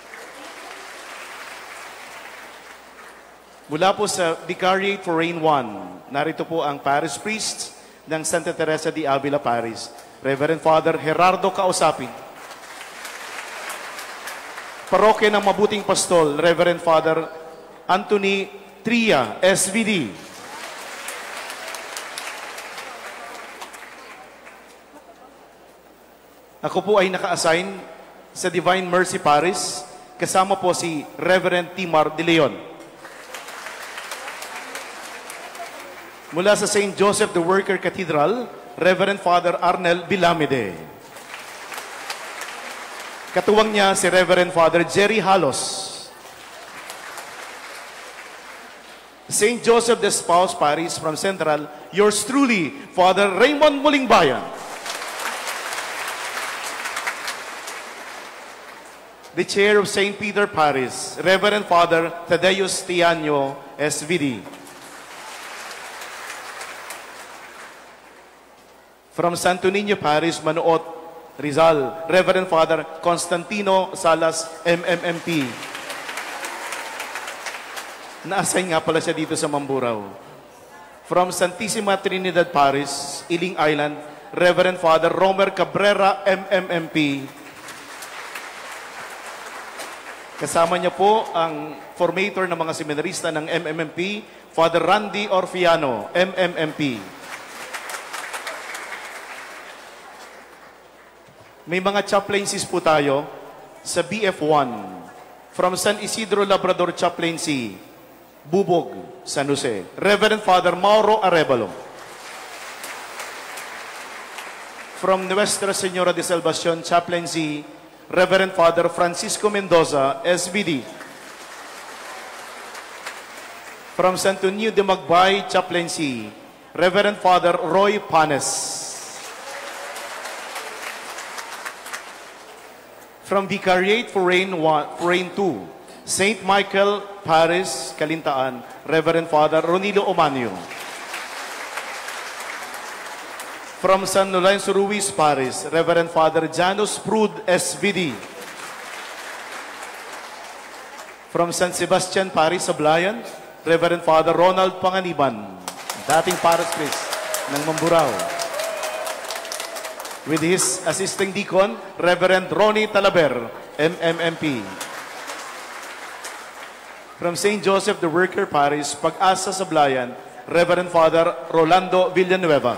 Mula po sa Vicariate for Reign one, narito po ang Parish Priest ng Santa Teresa de Avila Parish, Reverend Father Gerardo Kausapin. Parokya ng Mabuting Pastol, Reverend Father Anthony Tria, S V D. Ako po ay naka-assign sa Divine Mercy Parish, kasama po si Reverend Timar De Leon. Mula sa Saint Joseph the Worker Cathedral, Reverend Father Arnel Bilamide. Katuwang niya si Reverend Father Jerry Halos. Saint Joseph the Spouse Parish from Central, yours truly, Father Raymond Mulingbayan. The Chair of Saint Peter Parish, Reverend Father Tadeus Tianyo, S V D. From Santo Niño Parish, Manuot, Rizal, Reverend Father Constantino Salas, M M M P. Na-assign nga pala siya dito sa Mamburao. From Santissima Trinidad Parish, Iling Island, Reverend Father Romer Cabrera, M M M P. Kasama niya po ang formator ng mga seminarista ng M M M P, Father Randy Orfiano, M M M P. May mga chaplaincies po tayo sa B F one. From San Isidro Labrador Chaplaincy, Bubog, San Jose, Reverend Father Mauro Arevalo. From Nuestra Señora de Salvacion, Chaplaincy, Reverend Father Francisco Mendoza, S V D. From Santo Niño de Magbay, Chaplaincy, Reverend Father Roy Panes. From Vicariate for Rain, one, for Rain two, Saint Michael, Paris, Calintaan, Reverend Father Ronilo Omanio. From San Lorenzo Ruiz, Paris, Reverend Father Janus Prud, S V D. From San Sebastian, Paris, Sablayan, Reverend Father Ronald Panganiban, dating Paris Priest ng Mamburao. With his assisting deacon, Reverend Ronnie Talaber, M M M P. From Saint Joseph the Worker Parish, Pag-asa Sablayan, Reverend Father Rolando Villanueva.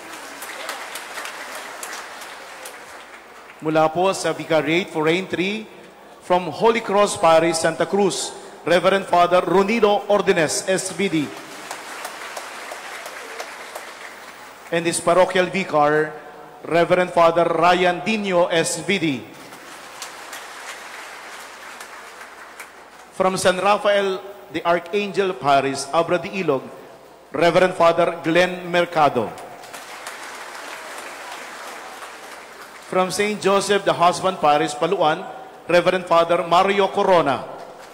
Mula po sa Vicariate for Rain three, from Holy Cross Parish, Santa Cruz, Reverend Father Ronilo Ordines, S V D. And his parochial vicar, Reverend Father Ryan Dino, S V D. From San Rafael the Archangel Parish, Abra de Ilog, Reverend Father Glenn Mercado. From Saint Joseph the Husband Parish, Paluan, Reverend Father Mario Corona.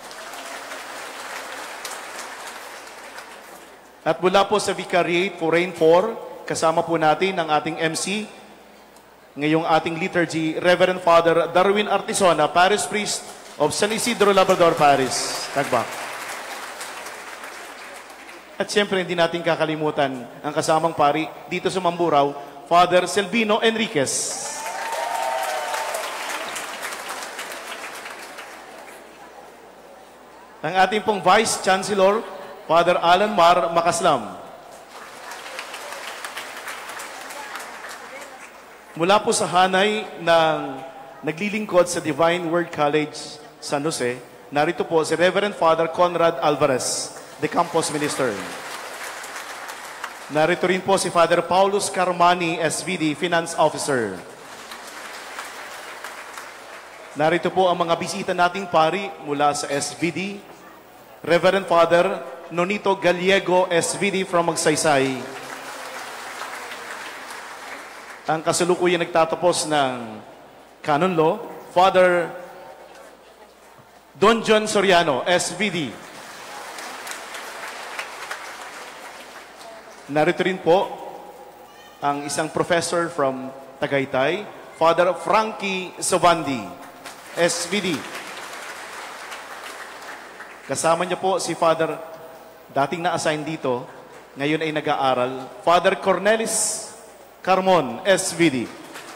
At mula po sa Vicariate for Rain four, kasama po natin ang ating M C, ngayong ating liturgy, Reverend Father Darwin Artisona, Parish Priest of San Isidro Labrador Parish, Tagbak. At siyempre, hindi natin kakalimutan ang kasamang pari dito sa Mamburao, Father Selvino Enriquez. Ang ating pong Vice Chancellor, Father Alan Mar Makaslam. Mula po sa hanay ng naglilingkod sa Divine Word College, San Jose, narito po si Reverend Father Conrad Alvarez, the Campus Minister. Narito rin po si Father Paulus Carmani, S V D, Finance Officer. Narito po ang mga bisita nating pari mula sa S V D, Reverend Father Nonito Gallego, S V D from Magsaysay. Ang kasalukuyan nagtatapos ng Canon Law, Father Don John Soriano, S V D. Narito rin po ang isang professor from Tagaytay, Father Frankie Savandi, S V D. Kasama niya po si Father, dating na-assign dito, ngayon ay nag-aaral, Father Cornelis Carmon, S V D.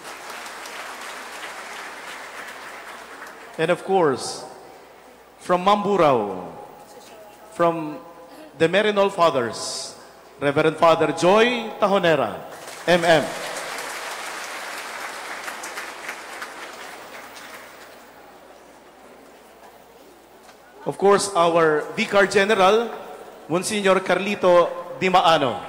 And of course, from Mamburao, from the Merinol Fathers, Reverend Father Joy Tahonera, M M. Of course, our Vicar General, Monsignor Carlito Dimaano.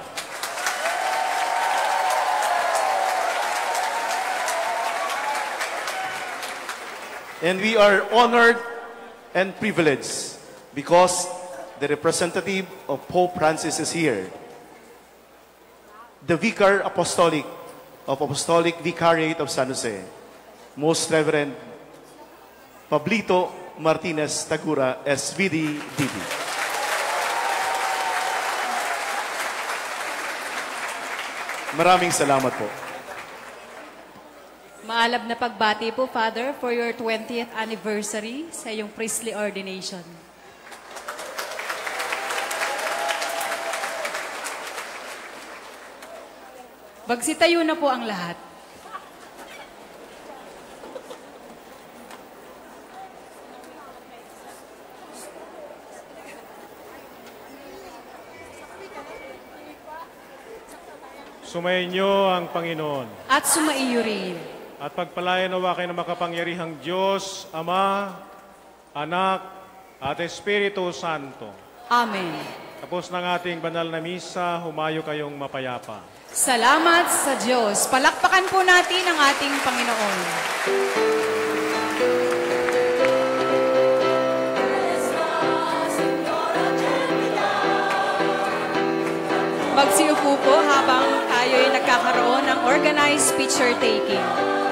And we are honored and privileged because the representative of Pope Francis is here. The Vicar Apostolic of Apostolic Vicariate of San Jose, Most Reverend Pablito Martinez Tagura, S V D D D. Maraming salamat po. Maalab na pagbati po, Father, for your twentieth anniversary sa iyong priestly ordination. Magsitayo na po ang lahat. Sumainyo ang Panginoon. At sumaiyo rin. At pagpalain nawa kayo ng makapangyarihang Diyos, Ama, Anak, at Espiritu Santo. Amen. Tapos ng ating banal na misa, humayo kayong mapayapa. Salamat sa Diyos. Palakpakan po natin ang ating Panginoon. Magsiupo po habang tayo ay nagkakaroon ng organized picture taking.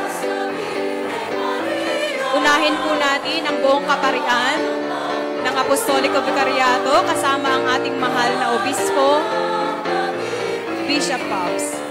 Unahin po natin ang buong kaparian ng Apostoliko Vicariato kasama ang ating mahal na obispo, Bishop Pops.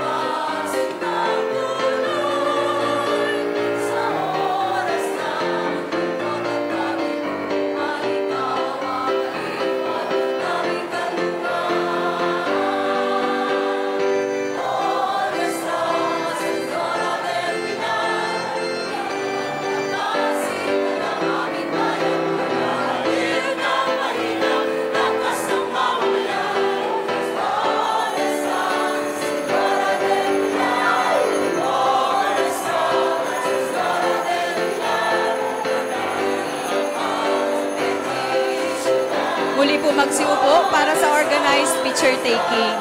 Muli po magsiupo para sa organized picture taking.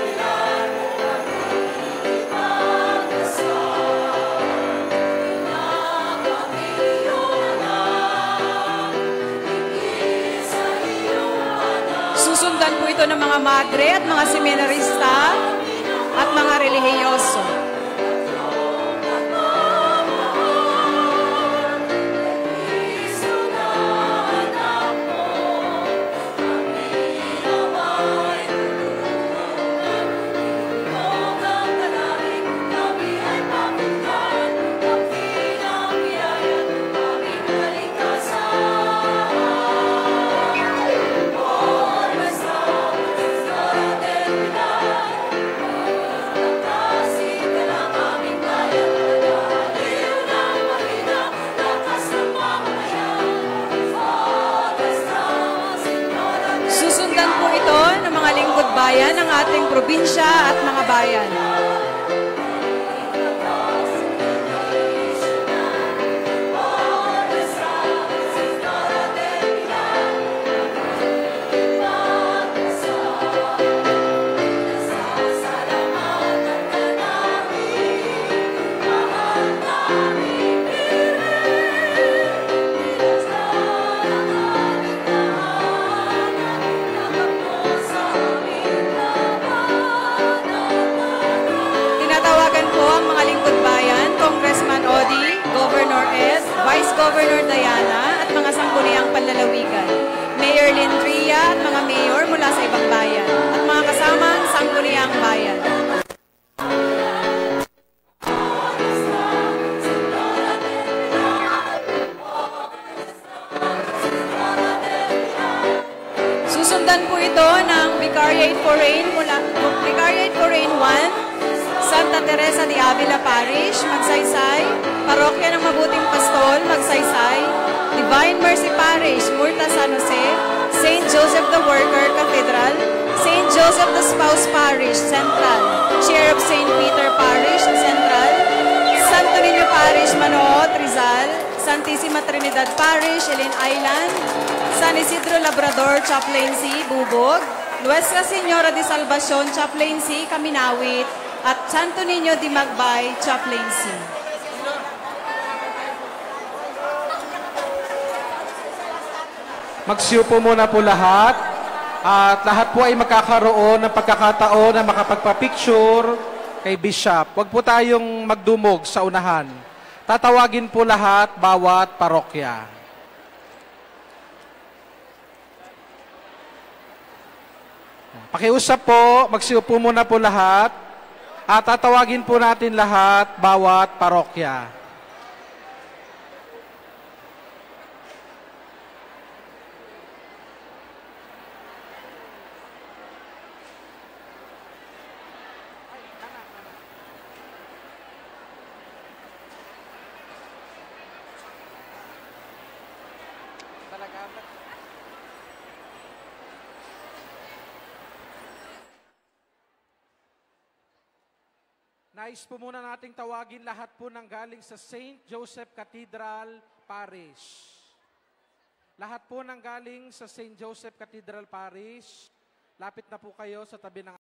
Susundan po ito ng mga madre at mga seminarista at mga relihiyoso. Bayan ng ating probinsya at mga bayan. Vice Governor Diana at mga sangguniang panlalawigan, Mayor Lindria at mga mayor mula sa ibang bayan, at mga kasamang sangguniang bayan. Susundan po ito ng Vicariate for Rain mula Vicariate for Rain one, Santa Teresa de Avila Parish, Magsaysay, Parokya ng Mabuting Pastol, Magsaysay, Divine Mercy Parish, Murta, San Jose, Saint Joseph the Worker Cathedral, Saint Joseph the Spouse Parish, Central, Chair of Saint Peter Parish, Central, Santo Niño Parish, Manoot, Rizal, Santissima Trinidad Parish, Elen Island, San Isidro Labrador, Chaplaincy, Bubog, Nuestra Señora de Salvacion, Chaplaincy, Kaminawit, at Santo Niño de Magbay, Chaplaincy. Magsiupo muna po lahat at lahat po ay magkakaroon ng pagkakataon na makapagpa-picture kay Bishop. Huwag po tayong magdumog sa unahan. Tatawagin po lahat bawat parokya. Pakiusap po, magsiupo muna po lahat at tatawagin po natin lahat bawat parokya. Nais po muna nating tawagin lahat po ng galing sa Saint Joseph Cathedral Parish. Lahat po ng galing sa Saint Joseph Cathedral Parish, lapit na po kayo sa tabi ng